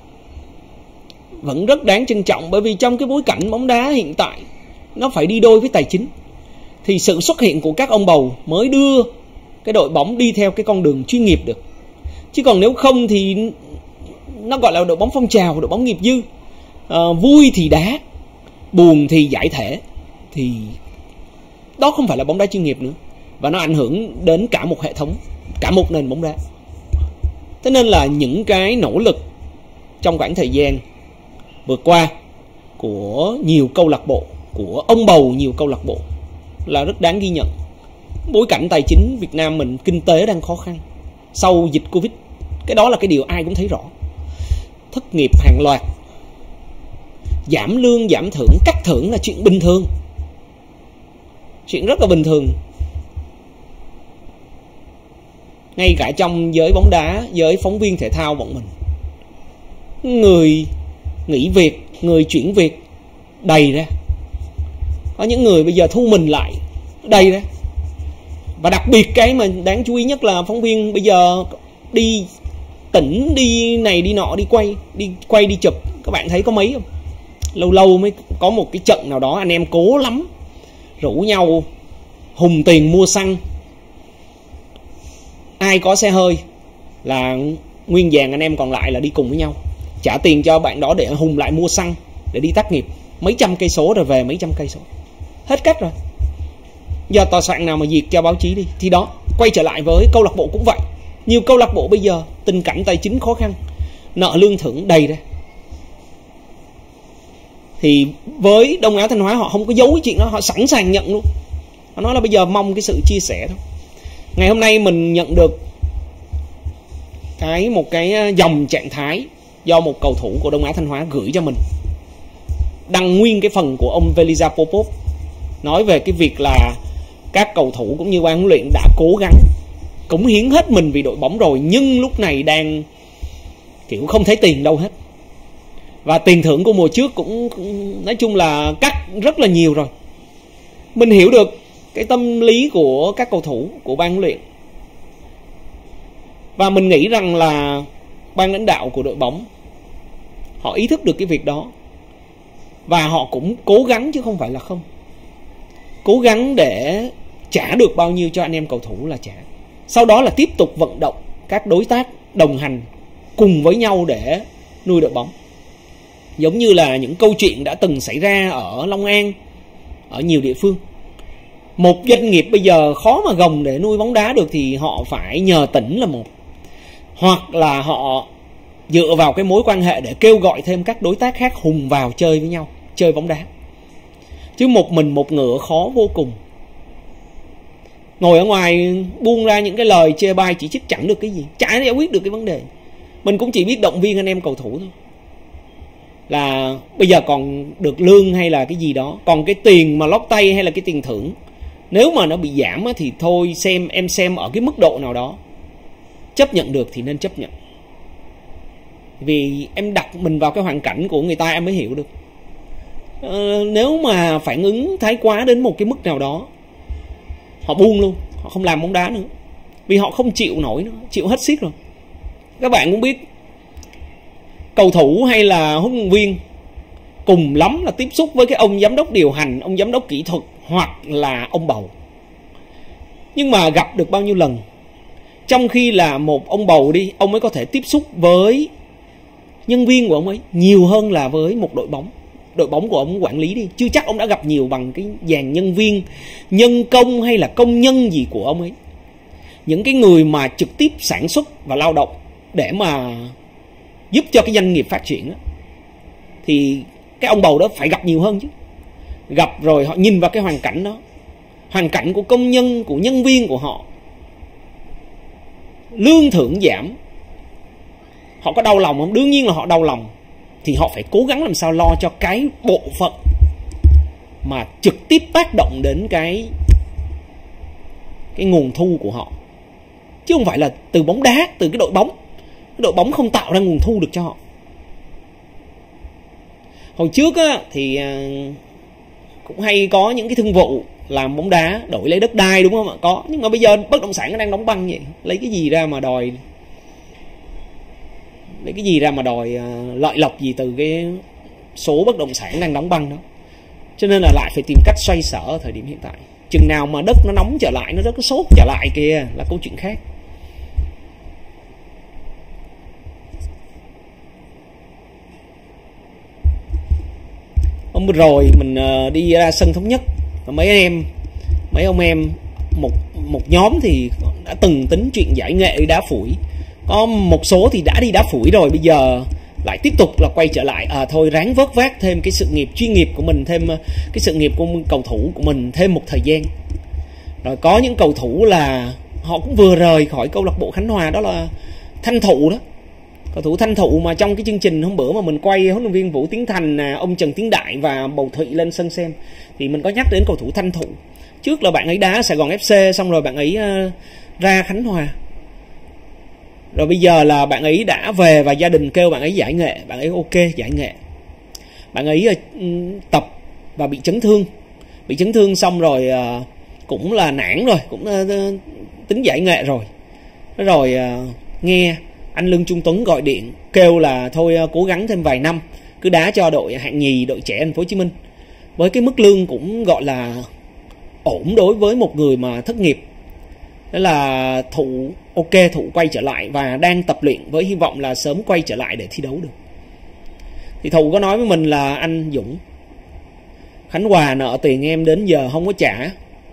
Vẫn rất đáng trân trọng, bởi vì trong cái bối cảnh bóng đá hiện tại nó phải đi đôi với tài chính, thì sự xuất hiện của các ông bầu mới đưa cái đội bóng đi theo cái con đường chuyên nghiệp được. Chứ còn nếu không thì nó gọi là đội bóng phong trào, đội bóng nghiệp dư, à, vui thì đá, buồn thì giải thể, thì đó không phải là bóng đá chuyên nghiệp nữa. Và nó ảnh hưởng đến cả một hệ thống, cả một nền bóng đá. Thế nên là những cái nỗ lực trong khoảng thời gian vừa qua của nhiều câu lạc bộ, của ông bầu nhiều câu lạc bộ là rất đáng ghi nhận. Bối cảnh tài chính Việt Nam mình, kinh tế đang khó khăn sau dịch Covid, cái đó là cái điều ai cũng thấy rõ. Thất nghiệp hàng loạt, giảm lương, giảm thưởng, cắt thưởng là chuyện bình thường, chuyện rất là bình thường. Ngay cả trong giới bóng đá, giới phóng viên thể thao bọn mình, người nghỉ việc, người chuyển việc đầy ra. Có những người bây giờ thu mình lại đầy ra. Và đặc biệt cái mà đáng chú ý nhất là phóng viên bây giờ đi tỉnh, đi này đi nọ, đi quay, đi quay đi chụp. Các bạn thấy có mấy không? Lâu lâu mới có một cái trận nào đó anh em cố lắm rủ nhau hùng tiền mua xăng. Ai có xe hơi là nguyên dàn anh em còn lại là đi cùng với nhau, trả tiền cho bạn đó để hùng lại mua xăng để đi tác nghiệp mấy trăm cây số rồi về mấy trăm cây số. Hết cách rồi. Giờ tòa soạn nào mà diệt cho báo chí đi. Thì đó, quay trở lại với câu lạc bộ cũng vậy. Nhiều câu lạc bộ bây giờ tình cảnh tài chính khó khăn, nợ lương thưởng đầy ra. Thì với Đông Á Thanh Hóa họ không có giấu cái chuyện đó, họ sẵn sàng nhận luôn. Họ nói là bây giờ mong cái sự chia sẻ thôi. Ngày hôm nay mình nhận được cái một cái dòng trạng thái do một cầu thủ của Đông Á Thanh Hóa gửi cho mình, đăng nguyên cái phần của ông Velisa Popov, nói về cái việc là các cầu thủ cũng như ban huấn luyện đã cố gắng cống hiến hết mình vì đội bóng rồi, nhưng lúc này đang kiểu không thấy tiền đâu hết. Và tiền thưởng của mùa trước cũng, cũng nói chung là cắt rất là nhiều rồi. Mình hiểu được cái tâm lý của các cầu thủ, của ban huấn luyện. Và mình nghĩ rằng là ban lãnh đạo của đội bóng họ ý thức được cái việc đó. Và họ cũng cố gắng chứ không phải là không. Cố gắng để trả được bao nhiêu cho anh em cầu thủ là trả. Sau đó là tiếp tục vận động các đối tác đồng hành cùng với nhau để nuôi đội bóng. Giống như là những câu chuyện đã từng xảy ra ở Long An, ở nhiều địa phương. Một doanh nghiệp bây giờ khó mà gồng để nuôi bóng đá được thì họ phải nhờ tỉnh là một, hoặc là họ dựa vào cái mối quan hệ để kêu gọi thêm các đối tác khác hùng vào chơi với nhau, chơi bóng đá. Chứ một mình một ngựa khó vô cùng. Ngồi ở ngoài buông ra những cái lời chê bai chỉ trích chẳng được cái gì, chả giải quyết được cái vấn đề. Mình cũng chỉ biết động viên anh em cầu thủ thôi, là bây giờ còn được lương hay là cái gì đó, còn cái tiền mà lót tay hay là cái tiền thưởng, nếu mà nó bị giảm thì thôi xem em xem ở cái mức độ nào đó chấp nhận được thì nên chấp nhận. Vì em đặt mình vào cái hoàn cảnh của người ta em mới hiểu được. Ờ, nếu mà phản ứng thái quá đến một cái mức nào đó, họ buông luôn, họ không làm bóng đá nữa, vì họ không chịu nổi nữa, chịu hết xiết rồi. Các bạn cũng biết, cầu thủ hay là huấn luyện viên cùng lắm là tiếp xúc với cái ông giám đốc điều hành, ông giám đốc kỹ thuật hoặc là ông bầu. Nhưng mà gặp được bao nhiêu lần, trong khi là một ông bầu đi, ông ấy có thể tiếp xúc với nhân viên của ông ấy nhiều hơn là với một đội bóng. Đội bóng của ông quản lý đi, chưa chắc ông đã gặp nhiều bằng cái dàn nhân viên, nhân công hay là công nhân gì của ông ấy. Những cái người mà trực tiếp sản xuất và lao động để mà giúp cho cái doanh nghiệp phát triển đó, thì cái ông bầu đó phải gặp nhiều hơn chứ. Gặp rồi họ nhìn vào cái hoàn cảnh đó, hoàn cảnh của công nhân, của nhân viên của họ, lương thưởng giảm, họ có đau lòng không? Đương nhiên là họ đau lòng. Thì họ phải cố gắng làm sao lo cho cái bộ phận mà trực tiếp tác động đến cái cái nguồn thu của họ, chứ không phải là từ bóng đá, từ cái đội bóng. Cái đội bóng không tạo ra nguồn thu được cho họ. Hồi trước á, thì cũng hay có những cái thương vụ làm bóng đá đổi lấy đất đai, đúng không ạ? Có. Nhưng mà bây giờ bất động sản nó đang đóng băng vậy, lấy cái gì ra mà đòi lấy cái gì ra mà đòi lợi lộc gì từ cái số bất động sản đang đóng băng đó. Cho nên là lại phải tìm cách xoay sở ở thời điểm hiện tại. Chừng nào mà đất nó nóng trở lại, nó rất sốt trở lại kia là câu chuyện khác. Hôm vừa rồi mình đi ra sân Thống Nhất, mấy anh em, mấy ông em một một nhóm thì đã từng tính chuyện giải nghệ đi đá phủi. Có một số thì đã đi đá phủi rồi, bây giờ lại tiếp tục là quay trở lại. À thôi ráng vớt vát thêm cái sự nghiệp chuyên nghiệp của mình, thêm cái sự nghiệp của cầu thủ của mình thêm một thời gian. Rồi có những cầu thủ là họ cũng vừa rời khỏi câu lạc bộ Khánh Hòa, đó là Thanh Thụ đó. Cầu thủ Thanh Thụ mà trong cái chương trình hôm bữa mà mình quay huấn luyện viên Vũ Tiến Thành, ông Trần Tiến Đại và Bầu Thụy lên sân xem, thì mình có nhắc đến cầu thủ Thanh Thụ. Trước là bạn ấy đá Sài Gòn ép xê, xong rồi bạn ấy ra Khánh Hòa. Rồi bây giờ là bạn ấy đã về và gia đình kêu bạn ấy giải nghệ. Bạn ấy ok giải nghệ. Bạn ấy tập và bị chấn thương. Bị chấn thương xong rồi cũng là nản rồi, cũng tính giải nghệ rồi. Rồi nghe anh Lương Trung Tuấn gọi điện kêu là thôi cố gắng thêm vài năm, cứ đá cho đội hạng nhì, đội trẻ Thành phố Hồ Chí Minh. Với cái mức lương cũng gọi là ổn đối với một người mà thất nghiệp. Đó là Thụ ok, Thụ quay trở lại và đang tập luyện với hy vọng là sớm quay trở lại để thi đấu được. Thì Thụ có nói với mình là anh Dũng, Khánh Hòa nợ tiền em đến giờ không có trả,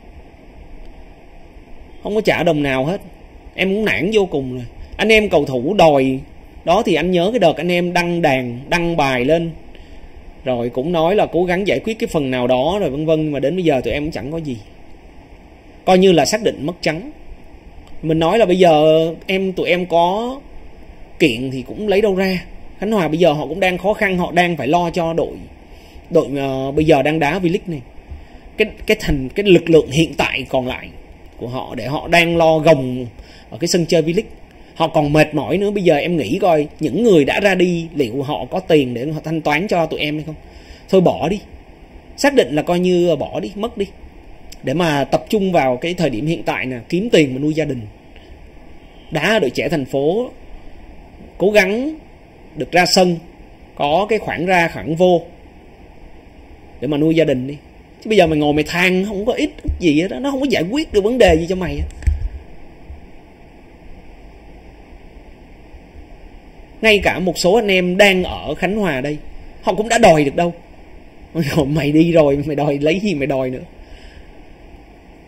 không có trả đồng nào hết. Em cũng nản vô cùng rồi. Anh em cầu thủ đòi đó thì anh nhớ cái đợt anh em đăng đàn, đăng bài lên, rồi cũng nói là cố gắng giải quyết cái phần nào đó rồi vân vân, mà đến bây giờ tụi em cũng chẳng có gì, coi như là xác định mất trắng. Mình nói là bây giờ em tụi em có kiện thì cũng lấy đâu ra. Khánh Hòa bây giờ họ cũng đang khó khăn, họ đang phải lo cho đội đội uh, bây giờ đang đá V-League này, cái cái thành cái lực lượng hiện tại còn lại của họ để họ đang lo gồng ở cái sân chơi V-League. Họ còn mệt mỏi nữa. Bây giờ em nghĩ coi những người đã ra đi liệu họ có tiền để họ thanh toán cho tụi em hay không? Thôi bỏ đi, xác định là coi như bỏ đi, mất đi, để mà tập trung vào cái thời điểm hiện tại nè, kiếm tiền mà nuôi gia đình. Đá đội trẻ thành phố, cố gắng được ra sân, có cái khoản ra khoản vô để mà nuôi gia đình đi. Chứ bây giờ mày ngồi mày than không có ít, ít gì đó, nó không có giải quyết được vấn đề gì cho mày. Ngay cả một số anh em đang ở Khánh Hòa đây, họ cũng đã đòi được đâu. Mày đi rồi, mày đòi lấy gì mày đòi nữa.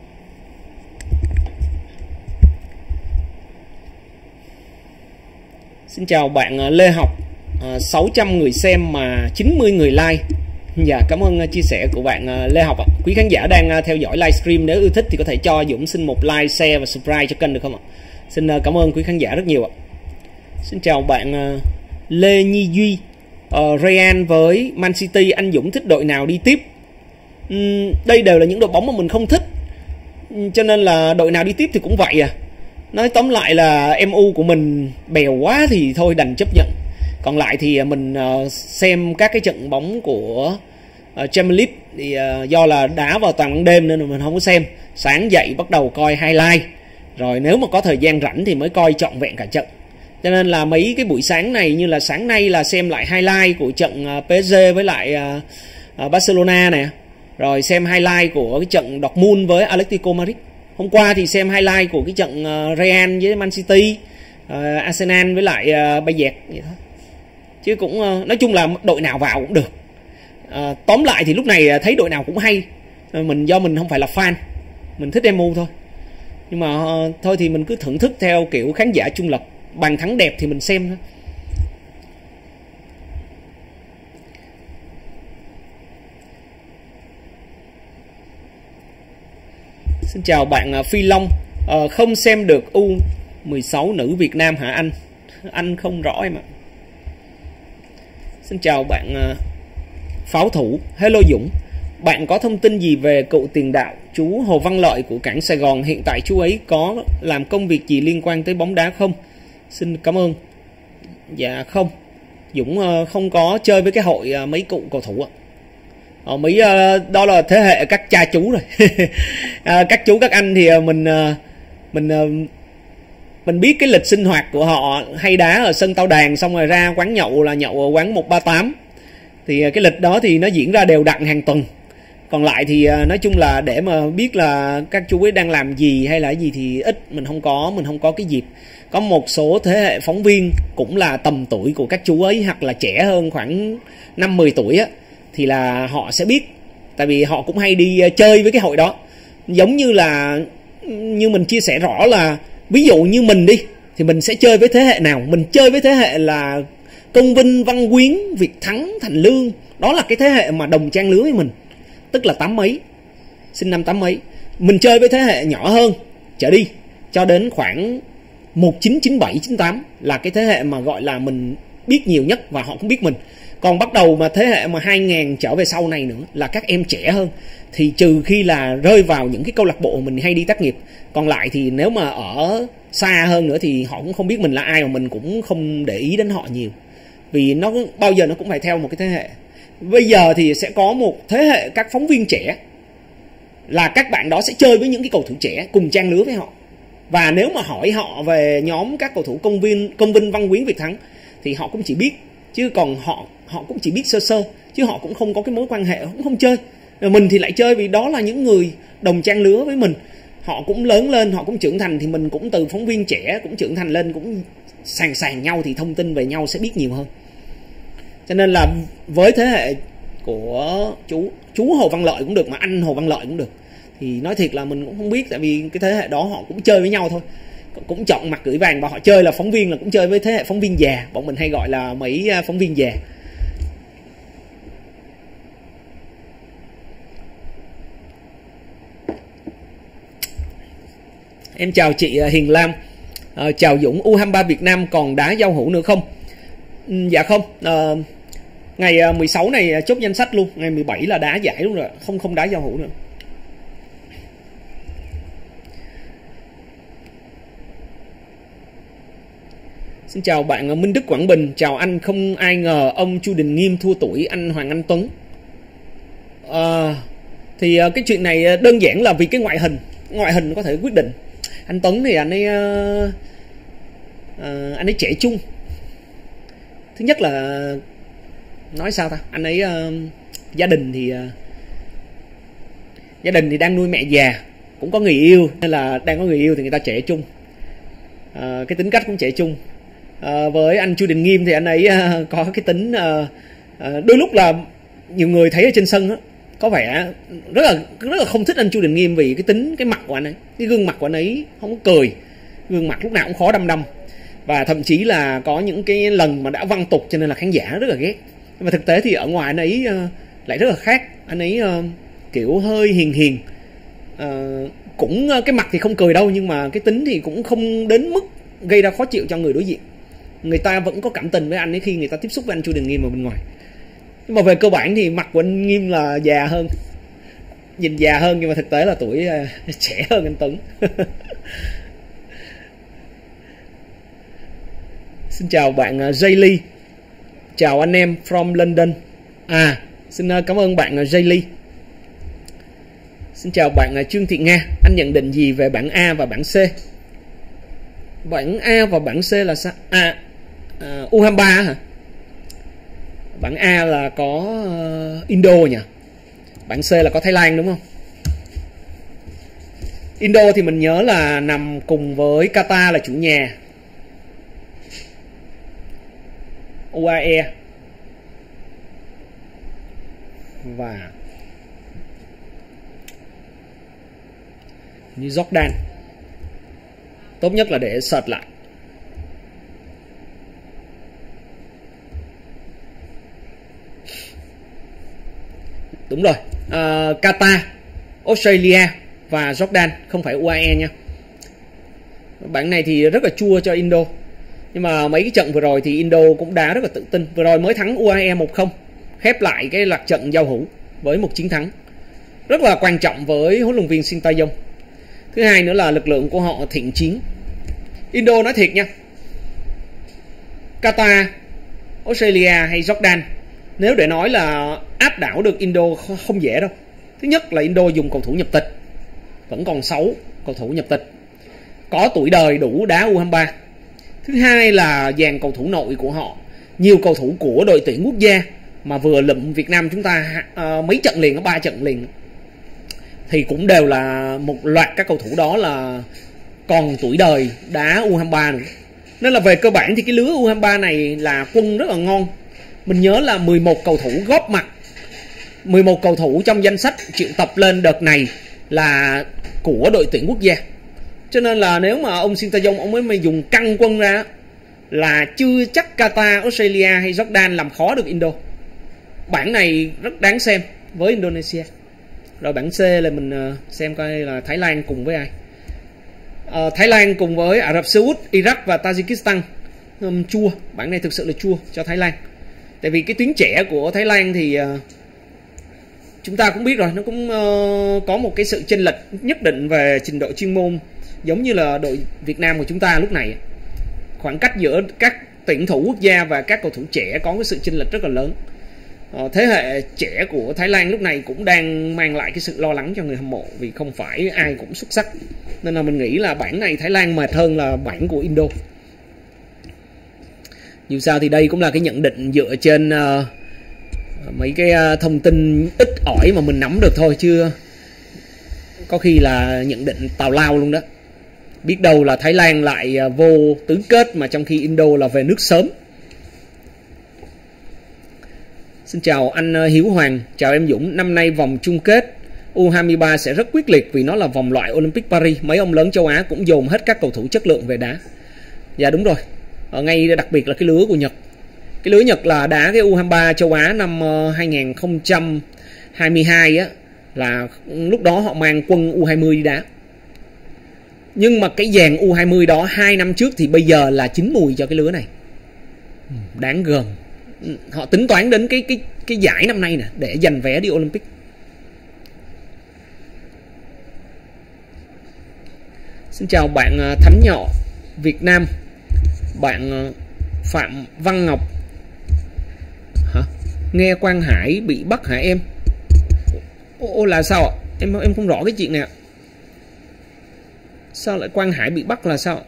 Xin chào bạn Lê Học. à, sáu trăm người xem mà chín mươi người like. Dạ, cảm ơn chia sẻ của bạn Lê Học ạ. Quý khán giả đang theo dõi livestream, nếu yêu thích thì có thể cho Dũng xin một like, share và subscribe cho kênh được không ạ? Xin cảm ơn quý khán giả rất nhiều ạ. Xin chào bạn Lê Nhi Duy. uh, Real với Man City, anh Dũng thích đội nào đi tiếp? uhm, Đây đều là những đội bóng mà mình không thích, cho nên là đội nào đi tiếp thì cũng vậy à. Nói tóm lại là em u của mình bèo quá thì thôi đành chấp nhận. Còn lại thì mình uh, xem các cái trận bóng của uh, Champions League thì uh, do là đá vào toàn ban đêm nên là mình không có xem. Sáng dậy bắt đầu coi highlight, rồi nếu mà có thời gian rảnh thì mới coi trọn vẹn cả trận. Cho nên là mấy cái buổi sáng này, như là sáng nay là xem lại highlight của trận uh, pê ét giê với lại uh, uh, Barcelona nè, rồi xem highlight của cái trận Dortmund với Atletico Madrid. Hôm qua thì xem highlight của cái trận uh, Real với Man City, uh, Arsenal với lại uh, Bayern vậy thôi. Chứ cũng uh, nói chung là đội nào vào cũng được. uh, Tóm lại thì lúc này thấy đội nào cũng hay. uh, Mình do mình không phải là fan, mình thích em u thôi. Nhưng mà uh, thôi thì mình cứ thưởng thức theo kiểu khán giả trung lập. Bàn thắng đẹp thì mình xem thôi. Xin chào bạn Phi Long. à, Không xem được U mười sáu nữ Việt Nam hả anh? Anh không rõ em ạ. Xin chào bạn uh, Pháo Thủ. Hello Dũng, bạn có thông tin gì về cựu tiền đạo chú Hồ Văn Lợi của cảng Sài Gòn? Hiện tại chú ấy có làm công việc gì liên quan tới bóng đá không? Xin cảm ơn. Dạ không, Dũng uh, không có chơi với cái hội uh, mấy cựu cầu thủ ạ. Ờ, mấy uh, đó là thế hệ các cha chú rồi. à, các chú các anh thì uh, mình uh, mình uh, mình biết cái lịch sinh hoạt của họ, hay đá ở sân Tao Đàn xong rồi ra quán nhậu là nhậu ở quán một ba tám. Thì uh, cái lịch đó thì nó diễn ra đều đặn hàng tuần. Còn lại thì uh, nói chung là để mà biết là các chú ấy đang làm gì hay là gì thì ít, mình không có mình không có cái dịp. Có một số thế hệ phóng viên cũng là tầm tuổi của các chú ấy hoặc là trẻ hơn khoảng năm mười tuổi á, thì là họ sẽ biết. Tại vì họ cũng hay đi chơi với cái hội đó. Giống như là như mình chia sẻ rõ là ví dụ như mình đi thì mình sẽ chơi với thế hệ nào? Mình chơi với thế hệ là Công Vinh, Văn Quyến, Việt Thắng, Thành Lương. Đó là cái thế hệ mà đồng trang lứa với mình, tức là tám mấy, sinh năm tám mấy. Mình chơi với thế hệ nhỏ hơn trở đi cho đến khoảng một chín chín bảy chín tám là cái thế hệ mà gọi là mình biết nhiều nhất và họ cũng biết mình. Còn bắt đầu mà thế hệ mà hai nghìn trở về sau này nữa là các em trẻ hơn, thì trừ khi là rơi vào những cái câu lạc bộ mình hay đi tác nghiệp. Còn lại thì nếu mà ở xa hơn nữa thì họ cũng không biết mình là ai, mà mình cũng không để ý đến họ nhiều. Vì nó bao giờ nó cũng phải theo một cái thế hệ. Bây giờ thì sẽ có một thế hệ các phóng viên trẻ, là các bạn đó sẽ chơi với những cái cầu thủ trẻ cùng trang lứa với họ. Và nếu mà hỏi họ về nhóm các cầu thủ Công Vinh, Công Vinh, Văn Quyến, Việt Thắng thì họ cũng chỉ biết, chứ còn họ họ cũng chỉ biết sơ sơ, chứ họ cũng không có cái mối quan hệ, cũng không chơi. Rồi mình thì lại chơi vì đó là những người đồng trang lứa với mình. Họ cũng lớn lên, họ cũng trưởng thành, thì mình cũng từ phóng viên trẻ cũng trưởng thành lên, cũng sàng sàng nhau thì thông tin về nhau sẽ biết nhiều hơn. Cho nên là với thế hệ của chú chú Hồ Văn Lợi cũng được, mà anh Hồ Văn Lợi cũng được, thì nói thiệt là mình cũng không biết. Tại vì cái thế hệ đó họ cũng chơi với nhau thôi, cũng chọn mặt gửi vàng, và họ chơi là phóng viên là cũng chơi với thế hệ phóng viên già. Bọn mình hay gọi là mấy phóng viên già. Em chào chị Hiền Lam. à, Chào Dũng, U hai ba Việt Nam còn đá giao hữu nữa không? Ừ, dạ không. à, Ngày mười sáu này chốt danh sách luôn. Ngày mười bảy là đá giải luôn rồi, không không đá giao hữu nữa. Xin chào bạn Minh Đức Quảng Bình. Chào anh, không ai ngờ ông Chu Đình Nghiêm thua tuổi anh Hoàng Anh Tuấn. à, Thì cái chuyện này đơn giản là vì cái ngoại hình. Ngoại hình có thể quyết định. Anh Tuấn thì anh ấy uh, uh, anh ấy trẻ trung. Thứ nhất là nói sao ta, anh ấy uh, gia đình thì uh, gia đình thì đang nuôi mẹ già, cũng có người yêu, nên là đang có người yêu thì người ta trẻ trung. uh, Cái tính cách cũng trẻ trung. uh, Với anh Chu Đình Nghiêm thì anh ấy uh, có cái tính uh, uh, đôi lúc là nhiều người thấy ở trên sân đó, có vẻ rất là rất là không thích anh Chu Đình Nghiêm vì cái tính, cái mặt của anh ấy, cái gương mặt của anh ấy không có cười, gương mặt lúc nào cũng khó đăm đăm. Và thậm chí là có những cái lần mà đã văng tục cho nên là khán giả rất là ghét. Nhưng mà thực tế thì ở ngoài anh ấy uh, lại rất là khác. Anh ấy uh, kiểu hơi hiền hiền, uh, cũng uh, cái mặt thì không cười đâu, nhưng mà cái tính thì cũng không đến mức gây ra khó chịu cho người đối diện. Người ta vẫn có cảm tình với anh ấy khi người ta tiếp xúc với anh Chu Đình Nghiêm ở bên ngoài. Nhưng mà về cơ bản thì mặt của anh Nghiêm là già hơn, nhìn già hơn, nhưng mà thực tế là tuổi uh, trẻ hơn anh Tuấn. Xin chào bạn uh, Jay Lee. Chào anh em from London. À, xin uh, cảm ơn bạn uh, Jay Lee. Xin chào bạn uh, Trương Thị Nga. Anh nhận định gì về bảng A và bảng C? Bảng A và bảng C là sao? À, uh, U hai mươi ba hả? Bảng A là có uh, Indo nhỉ? Bảng C là có Thái Lan đúng không? Indo thì mình nhớ là nằm cùng với Qatar là chủ nhà. u a e và như Jordan. Tốt nhất là để search lại. Đúng rồi, uh, Qatar, Australia và Jordan, không phải u a e nha. Bảng này thì rất là chua cho Indo. Nhưng mà mấy cái trận vừa rồi thì Indo cũng đá rất là tự tin. Vừa rồi mới thắng u a e một không, khép lại cái loạt trận giao hữu với một chiến thắng rất là quan trọng với huấn luyện viên Sintayong. Thứ hai nữa là lực lượng của họ thiện chiến. Indo nói thiệt nha, Qatar, Australia hay Jordan, nếu để nói là áp đảo được Indo không dễ đâu. Thứ nhất là Indo dùng cầu thủ nhập tịch, vẫn còn sáu cầu thủ nhập tịch, có tuổi đời đủ đá u hai mươi ba. Thứ hai là dàn cầu thủ nội của họ, nhiều cầu thủ của đội tuyển quốc gia mà vừa lụm Việt Nam chúng ta uh, mấy trận liền, có ba trận liền, thì cũng đều là một loạt các cầu thủ đó là còn tuổi đời đá u hai mươi ba nữa. Nên là về cơ bản thì cái lứa u hai mươi ba này là quân rất là ngon. Mình nhớ là mười một cầu thủ góp mặt, mười một cầu thủ trong danh sách triệu tập lên đợt này là của đội tuyển quốc gia. Cho nên là nếu mà ông Sintayong ông mới mà dùng căng quân ra là chưa chắc Qatar, Australia hay Jordan làm khó được Indo. Bảng này rất đáng xem với Indonesia. Rồi bảng C là mình xem coi là Thái Lan cùng với ai. à, Thái Lan cùng với Ả Rập Xê Út, Iraq và Tajikistan. um, Chua, bảng này thực sự là chua cho Thái Lan. Tại vì cái tuyến trẻ của Thái Lan thì uh, chúng ta cũng biết rồi, nó cũng uh, có một cái sự chênh lệch nhất định về trình độ chuyên môn, giống như là đội Việt Nam của chúng ta lúc này. Khoảng cách giữa các tuyển thủ quốc gia và các cầu thủ trẻ có cái sự chênh lệch rất là lớn. ờ, Thế hệ trẻ của Thái Lan lúc này cũng đang mang lại cái sự lo lắng cho người hâm mộ, vì không phải ai cũng xuất sắc. Nên là mình nghĩ là bảng này Thái Lan mệt hơn là bảng của Indo. Dù sao thì đây cũng là cái nhận định dựa trên uh, mấy cái uh, thông tin ít ỏi mà mình nắm được thôi, chứ có khi là nhận định tào lao luôn đó. Biết đâu là Thái Lan lại vô tứ kết, mà trong khi Indo là về nước sớm. Xin chào anh Hiếu Hoàng. Chào em Dũng. Năm nay vòng chung kết u hai mươi ba sẽ rất quyết liệt vì nó là vòng loại Olympic Paris. Mấy ông lớn châu Á cũng dồn hết các cầu thủ chất lượng về đá. Dạ đúng rồi. Ở ngay đặc biệt là cái lứa của Nhật. Cái lứa Nhật là đá cái u hai mươi ba châu Á năm hai không hai hai á, là lúc đó họ mang quân u hai mươi đi đá. Nhưng mà cái dàn u hai mươi đó hai năm trước thì bây giờ là chín mùi cho cái lứa này. Đáng gờm. Họ tính toán đến cái cái cái giải năm nay nè để giành vé đi Olympic. Xin chào bạn Thánh Nhỏ Việt Nam. Bạn Phạm Văn Ngọc. Hả? Nghe Quang Hải bị bắt hả em? Ô là sao ạ? Em em không rõ cái chuyện này ạ. Sao lại Quang Hải bị bắt là sao?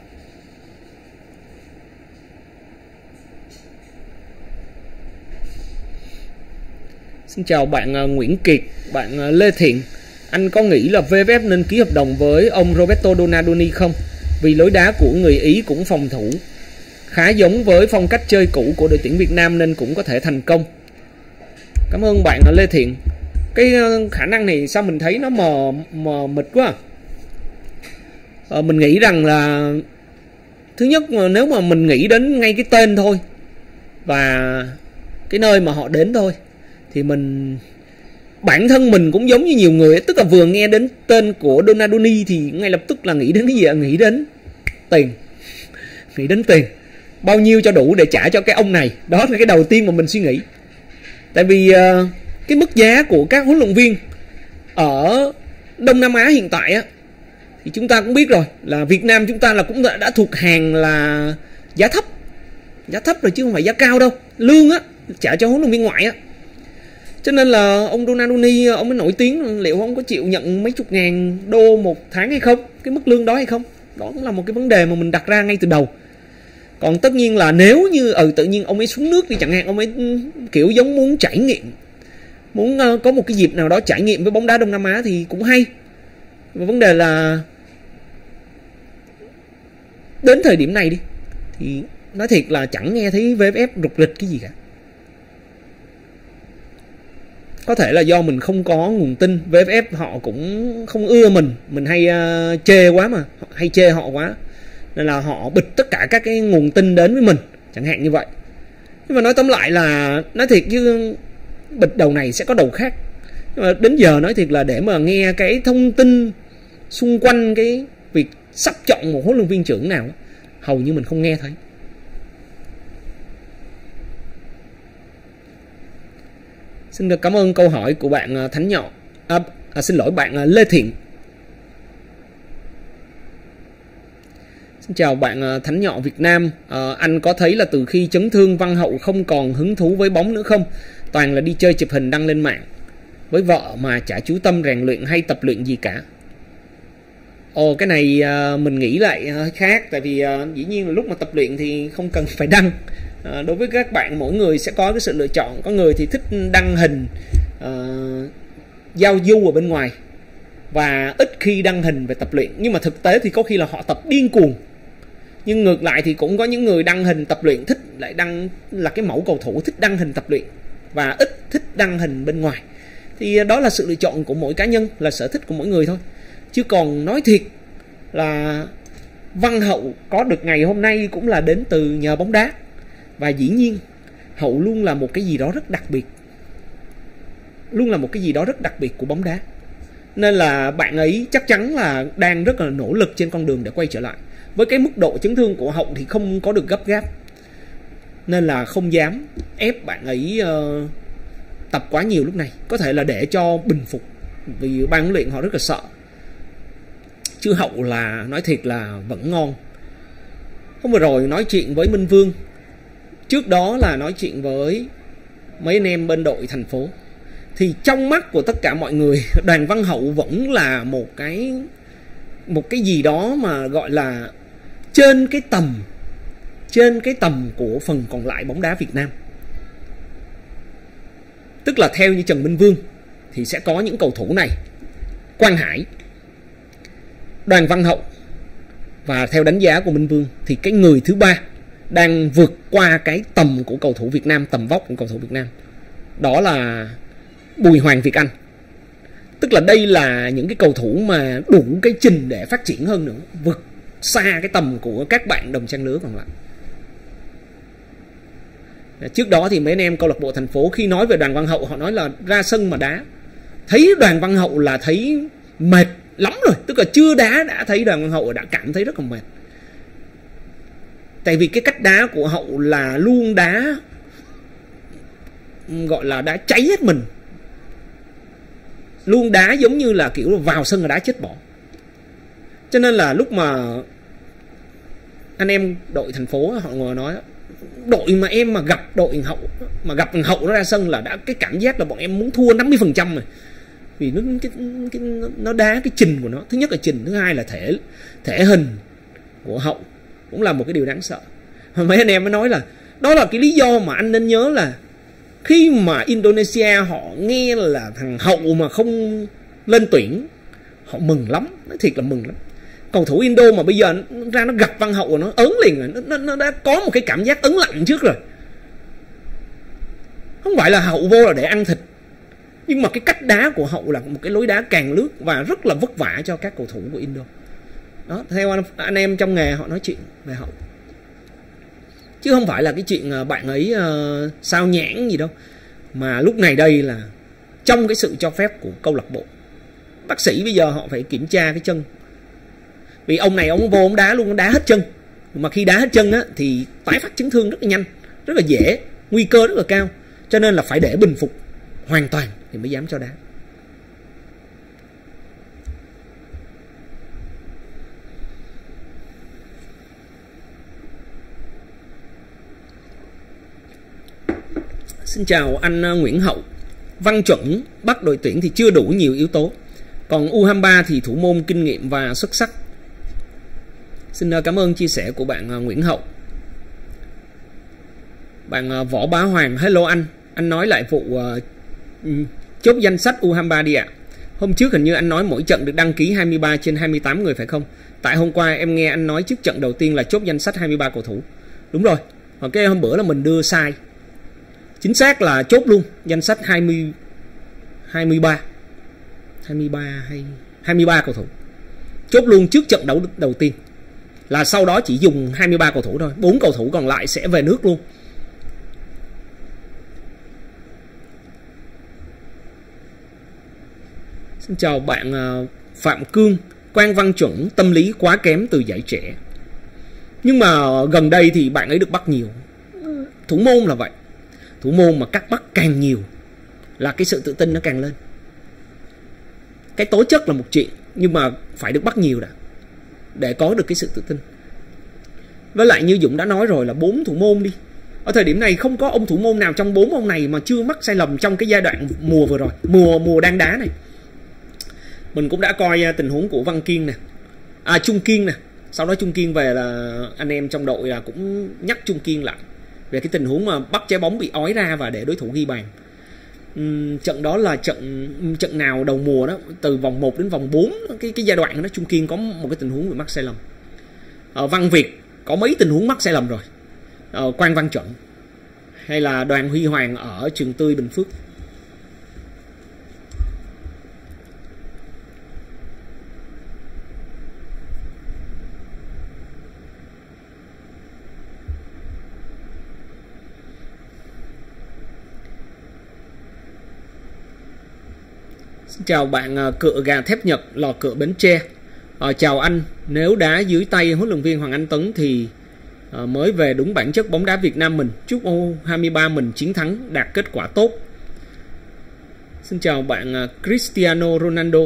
Xin chào bạn Nguyễn Kiệt, bạn Lê Thiện. Anh có nghĩ là vê ép ép nên ký hợp đồng với ông Roberto Donadoni không? Vì lối đá của người Ý cũng phòng thủ, khá giống với phong cách chơi cũ của đội tuyển Việt Nam nên cũng có thể thành công. Cảm ơn bạn Lê Thiện. Cái khả năng này sao mình thấy nó mờ mờ mịt quá. À, mình nghĩ rằng là Thứ nhất, nếu mà mình nghĩ đến ngay cái tên thôi và cái nơi mà họ đến thôi, thì mình, bản thân mình cũng giống như nhiều người, tức là vừa nghe đến tên của Donadoni thì ngay lập tức là nghĩ đến cái gì ạ? Nghĩ đến tiền. Nghĩ đến tiền. Bao nhiêu cho đủ để trả cho cái ông này. Đó là cái đầu tiên mà mình suy nghĩ. Tại vì uh, cái mức giá của các huấn luyện viên ở Đông Nam Á hiện tại á, thì chúng ta cũng biết rồi, là Việt Nam chúng ta là cũng đã, đã thuộc hàng là giá thấp. Giá thấp rồi chứ không phải giá cao đâu. Lương á, trả cho huấn luyện viên ngoại á. Cho nên là ông Donadoni, ông mới nổi tiếng, liệu ông có chịu nhận mấy chục ngàn đô một tháng hay không? Cái mức lương đó hay không? Đó cũng là một cái vấn đề mà mình đặt ra ngay từ đầu. Còn tất nhiên là nếu như ừ, tự nhiên ông ấy xuống nước đi chẳng hạn, ông ấy kiểu giống muốn trải nghiệm, muốn uh, có một cái dịp nào đó trải nghiệm với bóng đá Đông Nam Á thì cũng hay. Và vấn đề là đến thời điểm này đi, thì nói thiệt là chẳng nghe thấy vê ép ép rục rịch cái gì cả. Có thể là do mình không có nguồn tin, vê ép ép họ cũng không ưa mình, mình hay uh, chê quá mà, hay chê họ quá, nên là họ bịt tất cả các cái nguồn tin đến với mình, chẳng hạn như vậy. Nhưng mà nói tóm lại là, nói thiệt chứ bịt đầu này sẽ có đầu khác. Nhưng mà đến giờ nói thiệt là để mà nghe cái thông tin xung quanh cái việc sắp chọn một huấn luyện viên trưởng nào, hầu như mình không nghe thấy. Xin được cảm ơn câu hỏi của bạn Thánh Nhọ. À, à, xin lỗi bạn Lê Thiện. Xin chào bạn Thánh Nhọ Việt Nam. À, anh có thấy là từ khi chấn thương Văn Hậu không còn hứng thú với bóng nữa không? Toàn là đi chơi chụp hình đăng lên mạng với vợ mà chả chú tâm rèn luyện hay tập luyện gì cả. Ồ, cái này à, mình nghĩ lại à, khác. Tại vì à, dĩ nhiên là lúc mà tập luyện thì không cần phải đăng. À, đối với các bạn, mỗi người sẽ có cái sự lựa chọn. Có người thì thích đăng hình uh, giao du ở bên ngoài và ít khi đăng hình về tập luyện. Nhưng mà thực tế thì có khi là họ tập điên cuồng. Nhưng ngược lại thì cũng có những người đăng hình tập luyện, thích lại đăng là cái mẫu cầu thủ thích đăng hình tập luyện và ít thích đăng hình bên ngoài. Thì đó là sự lựa chọn của mỗi cá nhân, là sở thích của mỗi người thôi. Chứ còn nói thiệt là Văn Hậu có được ngày hôm nay cũng là đến từ nhờ bóng đá. Và dĩ nhiên Hậu luôn là một cái gì đó rất đặc biệt, luôn là một cái gì đó rất đặc biệt của bóng đá. Nên là bạn ấy chắc chắn là đang rất là nỗ lực trên con đường để quay trở lại. Với cái mức độ chấn thương của Hậu thì không có được gấp gáp, nên là không dám ép bạn ấy uh, tập quá nhiều lúc này. Có thể là để cho bình phục, vì ban huấn luyện họ rất là sợ. Chứ Hậu là nói thiệt là vẫn ngon. Hôm vừa rồi nói chuyện với Minh Vương, trước đó là nói chuyện với mấy anh em bên đội thành phố, thì trong mắt của tất cả mọi người, Đoàn Văn Hậu vẫn là một cái một cái gì đó mà gọi là trên cái tầm trên cái tầm của phần còn lại bóng đá Việt Nam. Tức là theo như Trần Minh Vương thì sẽ có những cầu thủ này: Quang Hải, Đoàn Văn Hậu, và theo đánh giá của Minh Vương thì cái người thứ ba đang vượt qua cái tầm của cầu thủ Việt Nam, tầm vóc của cầu thủ Việt Nam, đó là Bùi Hoàng Việt Anh. Tức là đây là những cái cầu thủ mà đủ cái trình để phát triển hơn nữa, vượt xa cái tầm của các bạn đồng trang lứa còn lại. Trước đó thì mấy anh em câu lạc bộ thành phố khi nói về Đoàn Văn Hậu, họ nói là ra sân mà đá, thấy Đoàn Văn Hậu là thấy mệt lắm rồi. Tức là chưa đá đã thấy Đoàn Văn Hậu đã cảm thấy rất là mệt. Tại vì cái cách đá của Hậu là luôn đá, gọi là đá cháy hết mình, luôn đá giống như là kiểu vào sân là đá chết bỏ. Cho nên là lúc mà anh em đội thành phố họ ngồi nói, đội mà em mà gặp đội Hậu, mà gặp Hậu nó ra sân là đã cái cảm giác là bọn em muốn thua năm mươi phần trăm rồi. Vì nó cái, cái, nó đá cái trình của nó, thứ nhất là trình, thứ hai là thể thể hình của Hậu cũng là một cái điều đáng sợ. Mấy anh em mới nói là đó là cái lý do mà anh nên nhớ là khi mà Indonesia họ nghe là thằng Hậu mà không lên tuyển, họ mừng lắm, nói thiệt là mừng lắm. Cầu thủ Indo mà bây giờ nó ra nó gặp Văn Hậu rồi nó ớn liền rồi, nó, nó đã có một cái cảm giác ấn lạnh trước rồi. Không phải là Hậu vô là để ăn thịt, nhưng mà cái cách đá của Hậu là một cái lối đá càng lướt và rất là vất vả cho các cầu thủ của Indo. Đó, theo anh, anh em trong nghề họ nói chuyện về hậu, chứ không phải là cái chuyện bạn ấy uh, sao nhãng gì đâu, mà lúc này đây là trong cái sự cho phép của câu lạc bộ. Bác sĩ bây giờ họ phải kiểm tra cái chân, vì ông này ông vô ông đá luôn, ông đá hết chân, mà khi đá hết chân á thì tái phát chấn thương rất là nhanh, rất là dễ, nguy cơ rất là cao, cho nên là phải để bình phục hoàn toàn thì mới dám cho đá. Xin chào anh Nguyễn Hậu. Văn chuẩn bắt đội tuyển thì chưa đủ nhiều yếu tố, còn U hai mươi ba thì thủ môn kinh nghiệm và xuất sắc. Xin cảm ơn chia sẻ của bạn Nguyễn Hậu. Bạn Võ Bá Hoàng, hello anh. Anh nói lại vụ uh, chốt danh sách U hai mươi ba đi ạ. À. Hôm trước hình như anh nói mỗi trận được đăng ký hai mươi ba trên hai mươi tám người phải không? Tại hôm qua em nghe anh nói trước trận đầu tiên là chốt danh sách hai mươi ba cầu thủ. Đúng rồi, còn cái hôm bữa là mình đưa sai. Chính xác là chốt luôn danh sách hai mươi, hai mươi ba hai mươi ba hay hai mươi ba cầu thủ. Chốt luôn trước trận đấu đầu tiên. Là sau đó chỉ dùng hai mươi ba cầu thủ thôi, bốn cầu thủ còn lại sẽ về nước luôn. Xin chào bạn Phạm Cương. Quang Văn Chuẩn tâm lý quá kém từ giải trẻ, nhưng mà gần đây thì bạn ấy được bắt nhiều. Thủ môn là vậy, thủ môn mà cắt bắt càng nhiều là cái sự tự tin nó càng lên. Cái tố chất là một chuyện, nhưng mà phải được bắt nhiều đã để có được cái sự tự tin. Với lại như Dũng đã nói rồi là bốn thủ môn đi, ở thời điểm này không có ông thủ môn nào trong bốn ông này mà chưa mắc sai lầm trong cái giai đoạn mùa vừa rồi, mùa mùa đang đá này. Mình cũng đã coi tình huống của Văn Kiên nè, à Trung Kiên nè, sau đó Trung Kiên về là anh em trong đội là cũng nhắc Trung Kiên lại về cái tình huống mà bắt trái bóng bị ói ra và để đối thủ ghi bàn. Uhm, trận đó là trận trận nào đầu mùa đó, từ vòng một đến vòng bốn, cái cái giai đoạn đó Trung Kiên có một cái tình huống bị mắc sai lầm. Ờ, Văn Việt có mấy tình huống mắc sai lầm rồi. Ờ, Quang Văn Chuẩn hay là Đoàn Huy Hoàng ở Trường Tươi Bình Phước. Xin chào bạn Cựa Gà Thép Nhật, Lò Cựa Bến Tre. À, chào anh, nếu đá dưới tay huấn luyện viên Hoàng Anh Tuấn thì à, mới về đúng bản chất bóng đá Việt Nam mình. Chúc U hai mươi ba mình chiến thắng, đạt kết quả tốt. Xin chào bạn Cristiano Ronaldo.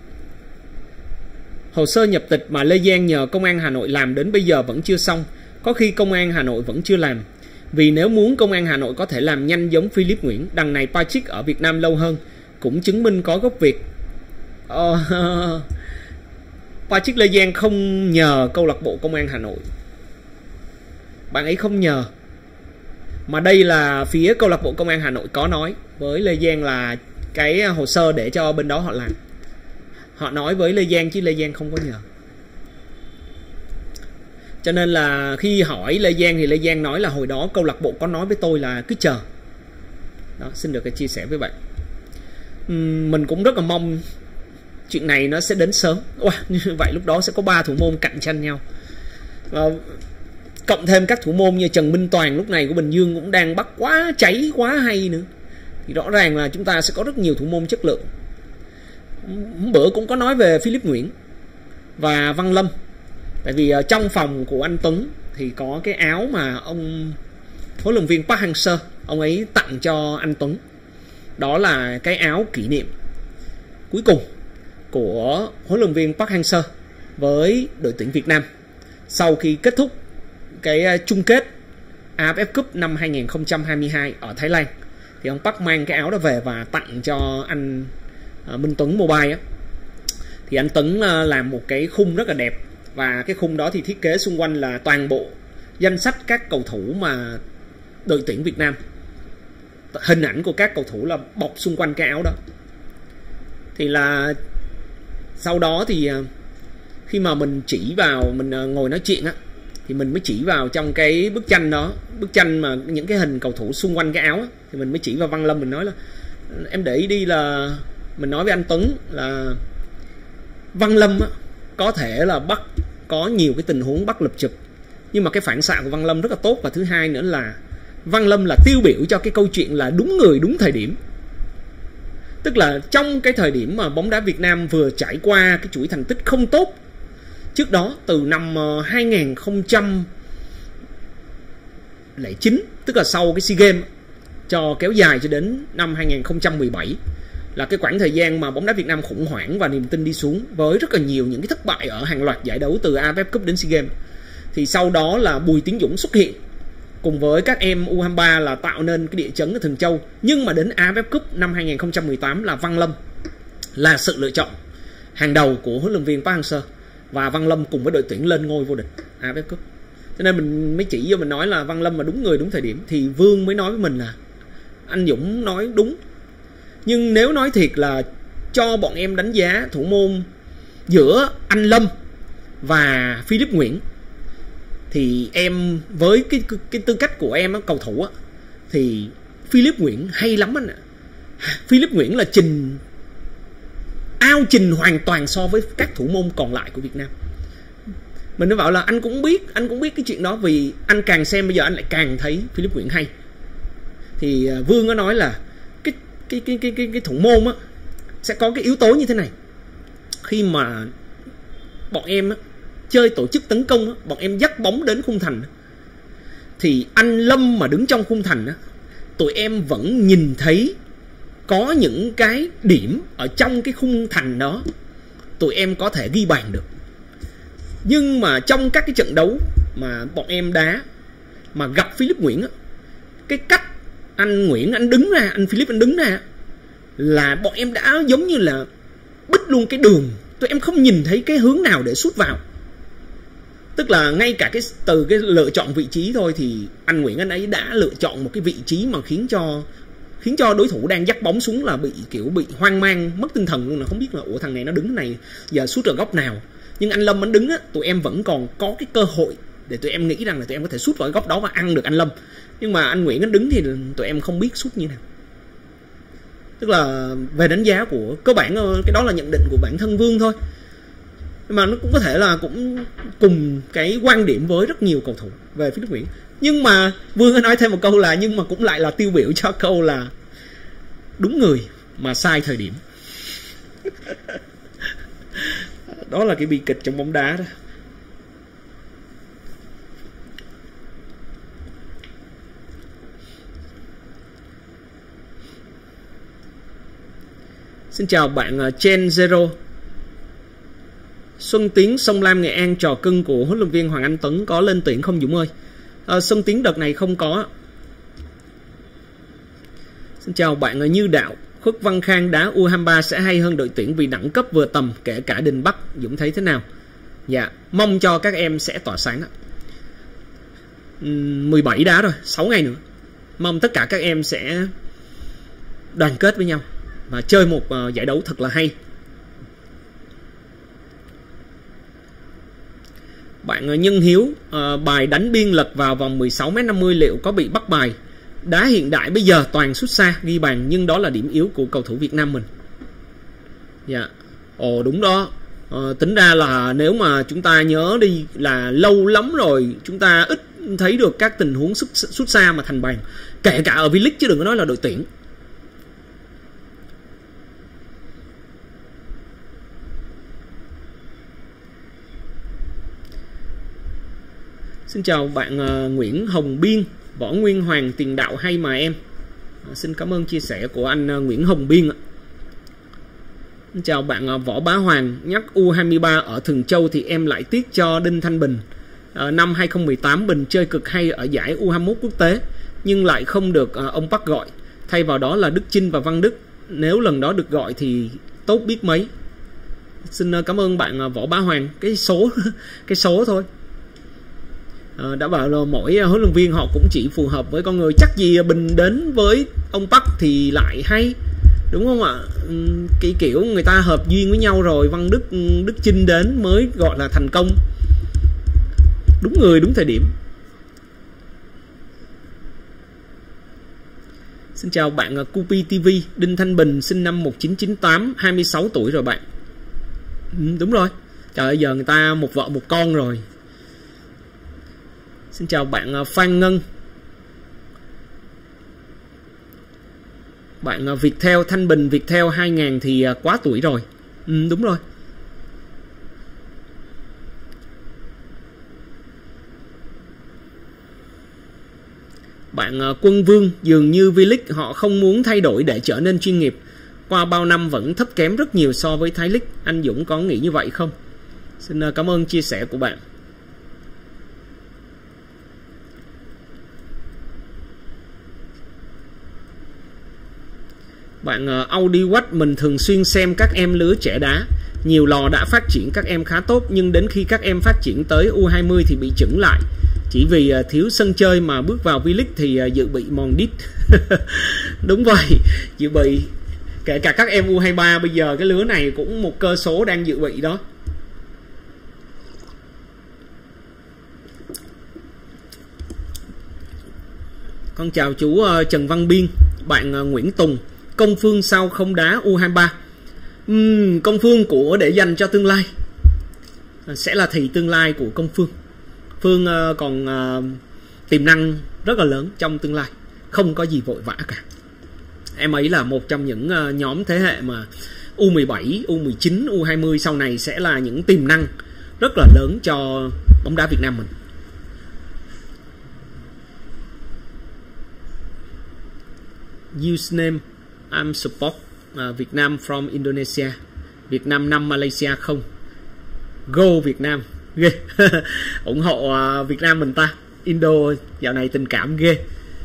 Hồ sơ nhập tịch mà Lê Giang nhờ Công an Hà Nội làm đến bây giờ vẫn chưa xong. Có khi Công an Hà Nội vẫn chưa làm. Vì nếu muốn Công an Hà Nội có thể làm nhanh giống Philip Nguyễn, đằng này Patrick ở Việt Nam lâu hơn, cũng chứng minh có gốc Việt. uh, Patrick Lê Giang không nhờ câu lạc bộ Công an Hà Nội, bạn ấy không nhờ, mà đây là phía câu lạc bộ Công an Hà Nội có nói với Lê Giang là cái hồ sơ để cho bên đó họ làm. Họ nói với Lê Giang chứ Lê Giang không có nhờ. Cho nên là khi hỏi Lê Giang thì Lê Giang nói là hồi đó câu lạc bộ có nói với tôi là cứ chờ. Đó, xin được chia sẻ với bạn. Mình cũng rất là mong chuyện này nó sẽ đến sớm. Wow, như vậy lúc đó sẽ có ba thủ môn cạnh tranh nhau. À, cộng thêm các thủ môn như Trần Minh Toàn lúc này của Bình Dương cũng đang bắt quá cháy, quá hay nữa. Thì rõ ràng là chúng ta sẽ có rất nhiều thủ môn chất lượng. Bữa cũng có nói về Philip Nguyễn và Văn Lâm. Tại vì trong phòng của anh Tuấn thì có cái áo mà ông huấn luyện viên Park Hang-seo ông ấy tặng cho anh Tuấn. Đó là cái áo kỷ niệm cuối cùng của huấn luyện viên Park Hang-seo với đội tuyển Việt Nam sau khi kết thúc cái chung kết a ép ép Cup năm hai không hai hai ở Thái Lan. Thì ông Park mang cái áo đó về và tặng cho anh Minh Tuấn Mobile á. Thì anh Tuấn làm một cái khung rất là đẹp, và cái khung đó thì thiết kế xung quanh là toàn bộ danh sách các cầu thủ mà đội tuyển Việt Nam, hình ảnh của các cầu thủ là bọc xung quanh cái áo đó. Thì là sau đó thì khi mà mình chỉ vào, mình ngồi nói chuyện á, thì mình mới chỉ vào trong cái bức tranh đó, bức tranh mà những cái hình cầu thủ xung quanh cái áo á, thì mình mới chỉ vào Văn Lâm. Mình nói là em để ý đi, là mình nói với anh Tuấn là Văn Lâm á, có thể là bắt có nhiều cái tình huống bắt lập trực, nhưng mà cái phản xạ của Văn Lâm rất là tốt. Và thứ hai nữa là Văn Lâm là tiêu biểu cho cái câu chuyện là đúng người đúng thời điểm. Tức là trong cái thời điểm mà bóng đá Việt Nam vừa trải qua cái chuỗi thành tích không tốt trước đó, từ năm hai nghìn không trăm lẻ chín, tức là sau cái SEA Games, cho kéo dài cho đến năm hai nghìn không trăm mười bảy, là cái khoảng thời gian mà bóng đá Việt Nam khủng hoảng và niềm tin đi xuống, với rất là nhiều những cái thất bại ở hàng loạt giải đấu từ a ép ép Cup đến SEA Games. Thì sau đó là Bùi Tiến Dũng xuất hiện cùng với các em U hai mươi ba là tạo nên cái địa chấn ở Thường Châu. Nhưng mà đến a ép ép Cup năm hai nghìn không trăm mười tám là Văn Lâm là sự lựa chọn hàng đầu của huấn luyện viên Park Hang-seo, và Văn Lâm cùng với đội tuyển lên ngôi vô địch a ép ép Cup. Cho nên mình mới chỉ vô mình nói là Văn Lâm mà đúng người đúng thời điểm. Thì Vương mới nói với mình là anh Dũng nói đúng, nhưng nếu nói thiệt là cho bọn em đánh giá thủ môn giữa anh Lâm và Philip Nguyễn, thì em với cái cái tư cách của em á, cầu thủ á, thì Philip Nguyễn hay lắm anh ạ. Philip Nguyễn là trình ao trình hoàn toàn so với các thủ môn còn lại của Việt Nam. Mình mới bảo là anh cũng biết, anh cũng biết cái chuyện đó, vì anh càng xem bây giờ anh lại càng thấy Philip Nguyễn hay. Thì Vương có nói là cái cái cái cái cái, cái thủ môn á sẽ có cái yếu tố như thế này. Khi mà bọn em á, chơi tổ chức tấn công á, bọn em dắt bóng đến khung thành, thì anh Lâm mà đứng trong khung thành á, tụi em vẫn nhìn thấy có những cái điểm ở trong cái khung thành đó tụi em có thể ghi bàn được. Nhưng mà trong các cái trận đấu mà bọn em đá mà gặp Philip Nguyễn á, cái cách anh Nguyễn anh đứng ra, anh Philip anh đứng ra, là bọn em đã giống như là bích luôn cái đường, tụi em không nhìn thấy cái hướng nào để sút vào. Tức là ngay cả cái từ cái lựa chọn vị trí thôi, thì anh Nguyễn anh ấy đã lựa chọn một cái vị trí mà khiến cho khiến cho đối thủ đang dắt bóng xuống là bị kiểu bị hoang mang, mất tinh thần luôn, là không biết là ủa thằng này nó đứng này giờ sút ở góc nào. Nhưng anh Lâm anh đứng á, tụi em vẫn còn có cái cơ hội để tụi em nghĩ rằng là tụi em có thể sút vào cái góc đó và ăn được anh Lâm. Nhưng mà anh Nguyễn anh đứng thì tụi em không biết sút như nào. Tức là về đánh giá của cơ bản, cái đó là nhận định của bản thân Vương thôi, mà nó cũng có thể là cũng cùng cái quan điểm với rất nhiều cầu thủ về Philip Nguyễn. Nhưng mà Vương có nói thêm một câu là nhưng mà cũng lại là tiêu biểu cho câu là đúng người mà sai thời điểm. Đó là cái bi kịch trong bóng đá đó. Xin chào bạn Chen Zero. Xuân Tiến Sông Lam Nghệ An trò cưng của huấn luyện viên Hoàng Anh Tuấn có lên tuyển không Dũng ơi? À, Xuân Tiến đợt này không có. Xin chào bạn Như Đạo. Khuất Văn Khang đá U hai mươi ba sẽ hay hơn đội tuyển vì đẳng cấp vừa tầm, kể cả Đình Bắc. Dũng thấy thế nào? Dạ, mong cho các em sẽ tỏa sáng. mười bảy đá rồi, sáu ngày nữa. Mong tất cả các em sẽ đoàn kết với nhau và chơi một uh, giải đấu thật là hay. Bạn Nhân Hiếu, uh, bài đánh biên lật vào vòng mười sáu mét năm mươi liệu có bị bắt bài? Đá hiện đại bây giờ toàn sút xa ghi bàn, nhưng đó là điểm yếu của cầu thủ Việt Nam mình. Dạ, ồ đúng đó. Ờ, tính ra là nếu mà chúng ta nhớ đi là lâu lắm rồi chúng ta ít thấy được các tình huống sút, sút xa mà thành bàn, kể cả ở V-League chứ đừng có nói là đội tuyển. Xin chào bạn uh, Nguyễn Hồng Biên. Võ Nguyên Hoàng tiền đạo hay mà em. À, xin cảm ơn chia sẻ của anh uh, Nguyễn Hồng Biên ạ. Xin chào bạn uh, Võ Bá Hoàng. Nhắc U hai mươi ba ở Thường Châu thì em lại tiếc cho Đinh Thanh Bình. uh, Năm hai không một tám Bình chơi cực hay ở giải U hai mươi mốt quốc tế, nhưng lại không được uh, ông Park gọi. Thay vào đó là Đức Chinh và Văn Đức. Nếu lần đó được gọi thì tốt biết mấy. Xin uh, cảm ơn bạn uh, Võ Bá Hoàng. Cái số Cái số thôi. À, đã bảo là mỗi huấn luyện viên họ cũng chỉ phù hợp với con người. Chắc gì Bình đến với ông Park thì lại hay, đúng không ạ? Cái kiểu người ta hợp duyên với nhau rồi, Văn Đức Đức Chinh đến mới gọi là thành công. Đúng người đúng thời điểm. Xin chào bạn Cupi ti vi. Đinh Thanh Bình sinh năm một nghìn chín trăm chín mươi tám, hai mươi sáu tuổi rồi bạn. Ừ, đúng rồi. Trời ơi, giờ người ta một vợ một con rồi. Xin chào bạn Phan Ngân. Bạn Viettel Thanh Bình Viettel hai nghìn thì quá tuổi rồi. Ừ, đúng rồi. Bạn Quân Vương, dường như V-League họ không muốn thay đổi để trở nên chuyên nghiệp. Qua bao năm vẫn thấp kém rất nhiều so với Thái League. Anh Dũng có nghĩ như vậy không? Xin cảm ơn chia sẻ của bạn. Bạn Audi Watt, mình thường xuyên xem các em lứa trẻ đá. Nhiều lò đã phát triển các em khá tốt, nhưng đến khi các em phát triển tới U hai mươi thì bị chững lại. Chỉ vì thiếu sân chơi mà bước vào V-League thì dự bị mòn đít. Đúng vậy, dự bị. Kể cả các em U hai mươi ba bây giờ cái lứa này cũng một cơ số đang dự bị đó. Con chào chú Trần Văn Biên. Bạn Nguyễn Tùng, Công Phương sao không đá U hai mươi ba? uhm, Công Phương của để dành cho tương lai, sẽ là thì tương lai của Công Phương. Phương uh, còn uh, tiềm năng rất là lớn trong tương lai, không có gì vội vã cả. Em ấy là một trong những uh, nhóm thế hệ mà U mười bảy, U mười chín, U hai mươi sau này sẽ là những tiềm năng rất là lớn cho bóng đá Việt Nam mình. Username I'm support uh, Việt Nam from Indonesia. Việt Nam năm Malaysia không. Go Việt Nam. Ghê. ủng hộ uh, Việt Nam mình ta. Indo dạo này tình cảm ghê.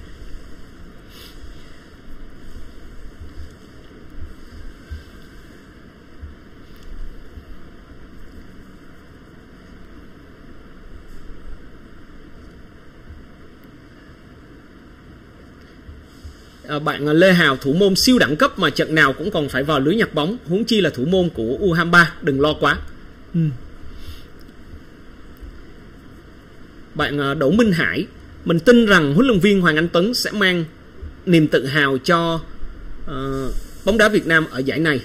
À, bạn Lê Hào, thủ môn siêu đẳng cấp mà trận nào cũng còn phải vào lưới nhặt bóng, huống chi là thủ môn của U hai mươi ba, đừng lo quá. ừ. Bạn Đỗ Minh Hải, mình tin rằng huấn luyện viên Hoàng Anh Tuấn sẽ mang niềm tự hào cho uh, bóng đá Việt Nam ở giải này.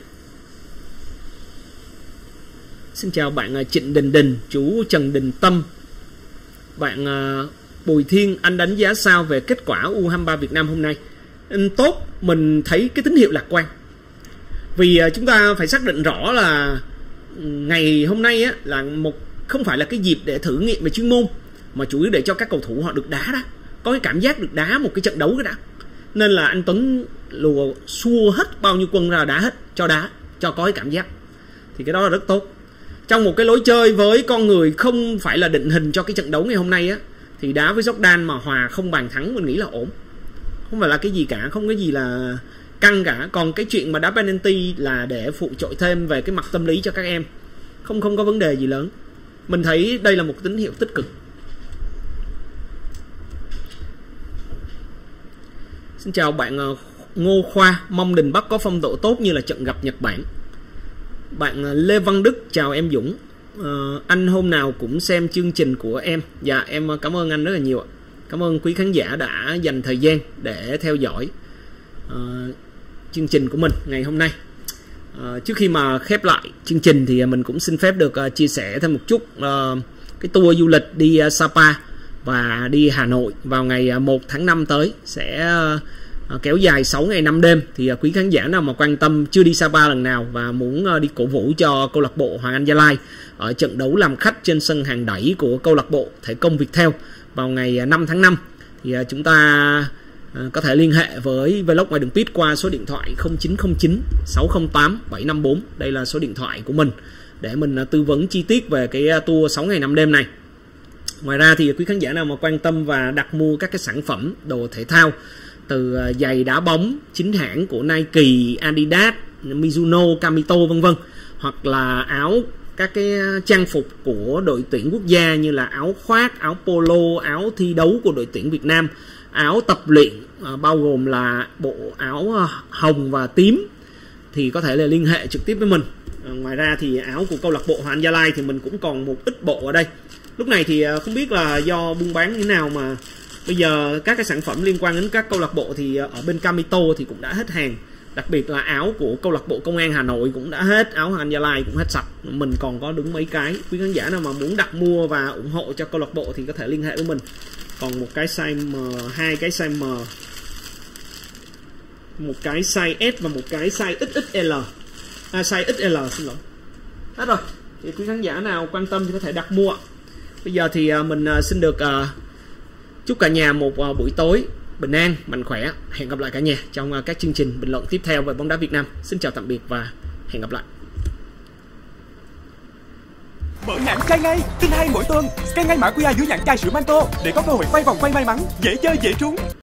Xin chào bạn Trịnh Đình Đình, chú Trần Đình Tâm. Bạn uh, Bùi Thiên, anh đánh giá sao về kết quả U hai mươi ba Việt Nam hôm nay? Tốt, mình thấy cái tín hiệu lạc quan. Vì chúng ta phải xác định rõ là ngày hôm nay á, là một không phải là cái dịp để thử nghiệm về chuyên môn, mà chủ yếu để cho các cầu thủ họ được đá đó, có cái cảm giác được đá một cái trận đấu cái đã. Nên là anh Tuấn lùa xua hết bao nhiêu quân ra đá hết, cho đá, cho có cái cảm giác. Thì cái đó là rất tốt. Trong một cái lối chơi với con người không phải là định hình cho cái trận đấu ngày hôm nay á, thì đá với Jordan mà hòa không bàn thắng mình nghĩ là ổn. Không phải là cái gì cả, không cái gì là căng cả. Còn cái chuyện mà đá penalty là để phụ trội thêm về cái mặt tâm lý cho các em. Không không có vấn đề gì lớn. Mình thấy đây là một tín hiệu tích cực. Xin chào bạn Ngô Khoa, mong Đình Bắc có phong độ tốt như là trận gặp Nhật Bản. Bạn Lê Văn Đức, chào em Dũng. uh, Anh hôm nào cũng xem chương trình của em. Dạ em cảm ơn anh rất là nhiều ạ. Cảm ơn quý khán giả đã dành thời gian để theo dõi uh, chương trình của mình ngày hôm nay. Uh, trước khi mà khép lại chương trình thì mình cũng xin phép được uh, chia sẻ thêm một chút uh, cái tour du lịch đi uh, Sapa và đi Hà Nội vào ngày uh, một tháng năm tới sẽ uh, kéo dài sáu ngày năm đêm. Thì uh, quý khán giả nào mà quan tâm chưa đi Sapa lần nào và muốn uh, đi cổ vũ cho câu lạc bộ Hoàng Anh Gia Lai ở trận đấu làm khách trên sân hàng đẩy của câu lạc bộ Thể Công Viettel vào ngày năm tháng năm thì chúng ta có thể liên hệ với Vlog Ngoài Đường Pit qua số điện thoại không chín không chín sáu không tám bảy năm bốn. Đây là số điện thoại của mình để mình tư vấn chi tiết về cái tour sáu ngày năm đêm này. Ngoài ra thì quý khán giả nào mà quan tâm và đặt mua các cái sản phẩm đồ thể thao từ giày đá bóng chính hãng của Nike, Adidas, Mizuno, Kamito vân vân, hoặc là áo các cái trang phục của đội tuyển quốc gia như là áo khoác, áo polo, áo thi đấu của đội tuyển Việt Nam, áo tập luyện à, bao gồm là bộ áo hồng và tím thì có thể là liên hệ trực tiếp với mình. À, ngoài ra thì áo của câu lạc bộ Hoàng Anh Gia Lai thì mình cũng còn một ít bộ ở đây. Lúc này thì không biết là do buôn bán như thế nào mà bây giờ các cái sản phẩm liên quan đến các câu lạc bộ thì ở bên Kamito thì cũng đã hết hàng. Đặc biệt là áo của câu lạc bộ Công an Hà Nội cũng đã hết, áo Hoàng Anh Gia Lai cũng hết sạch. Mình còn có đúng mấy cái. Quý khán giả nào mà muốn đặt mua và ủng hộ cho câu lạc bộ thì có thể liên hệ với mình. Còn một cái size M, hai cái size M, một cái size S và một cái size ích ích lờ. À, size ích lờ xin lỗi. Hết rồi. Thì quý khán giả nào quan tâm thì có thể đặt mua. Bây giờ thì mình xin được chúc cả nhà một buổi tối bình an, mạnh khỏe. Hẹn gặp lại cả nhà trong các chương trình bình luận tiếp theo về bóng đá Việt Nam. Xin chào tạm biệt và hẹn gặp lại. Mở nhãn chai ngay, tin hay mỗi tuần. Scan ngay mã quy rờ dưới nhãn chai sữa Manto để có cơ hội quay vòng quay may mắn, dễ chơi dễ trúng.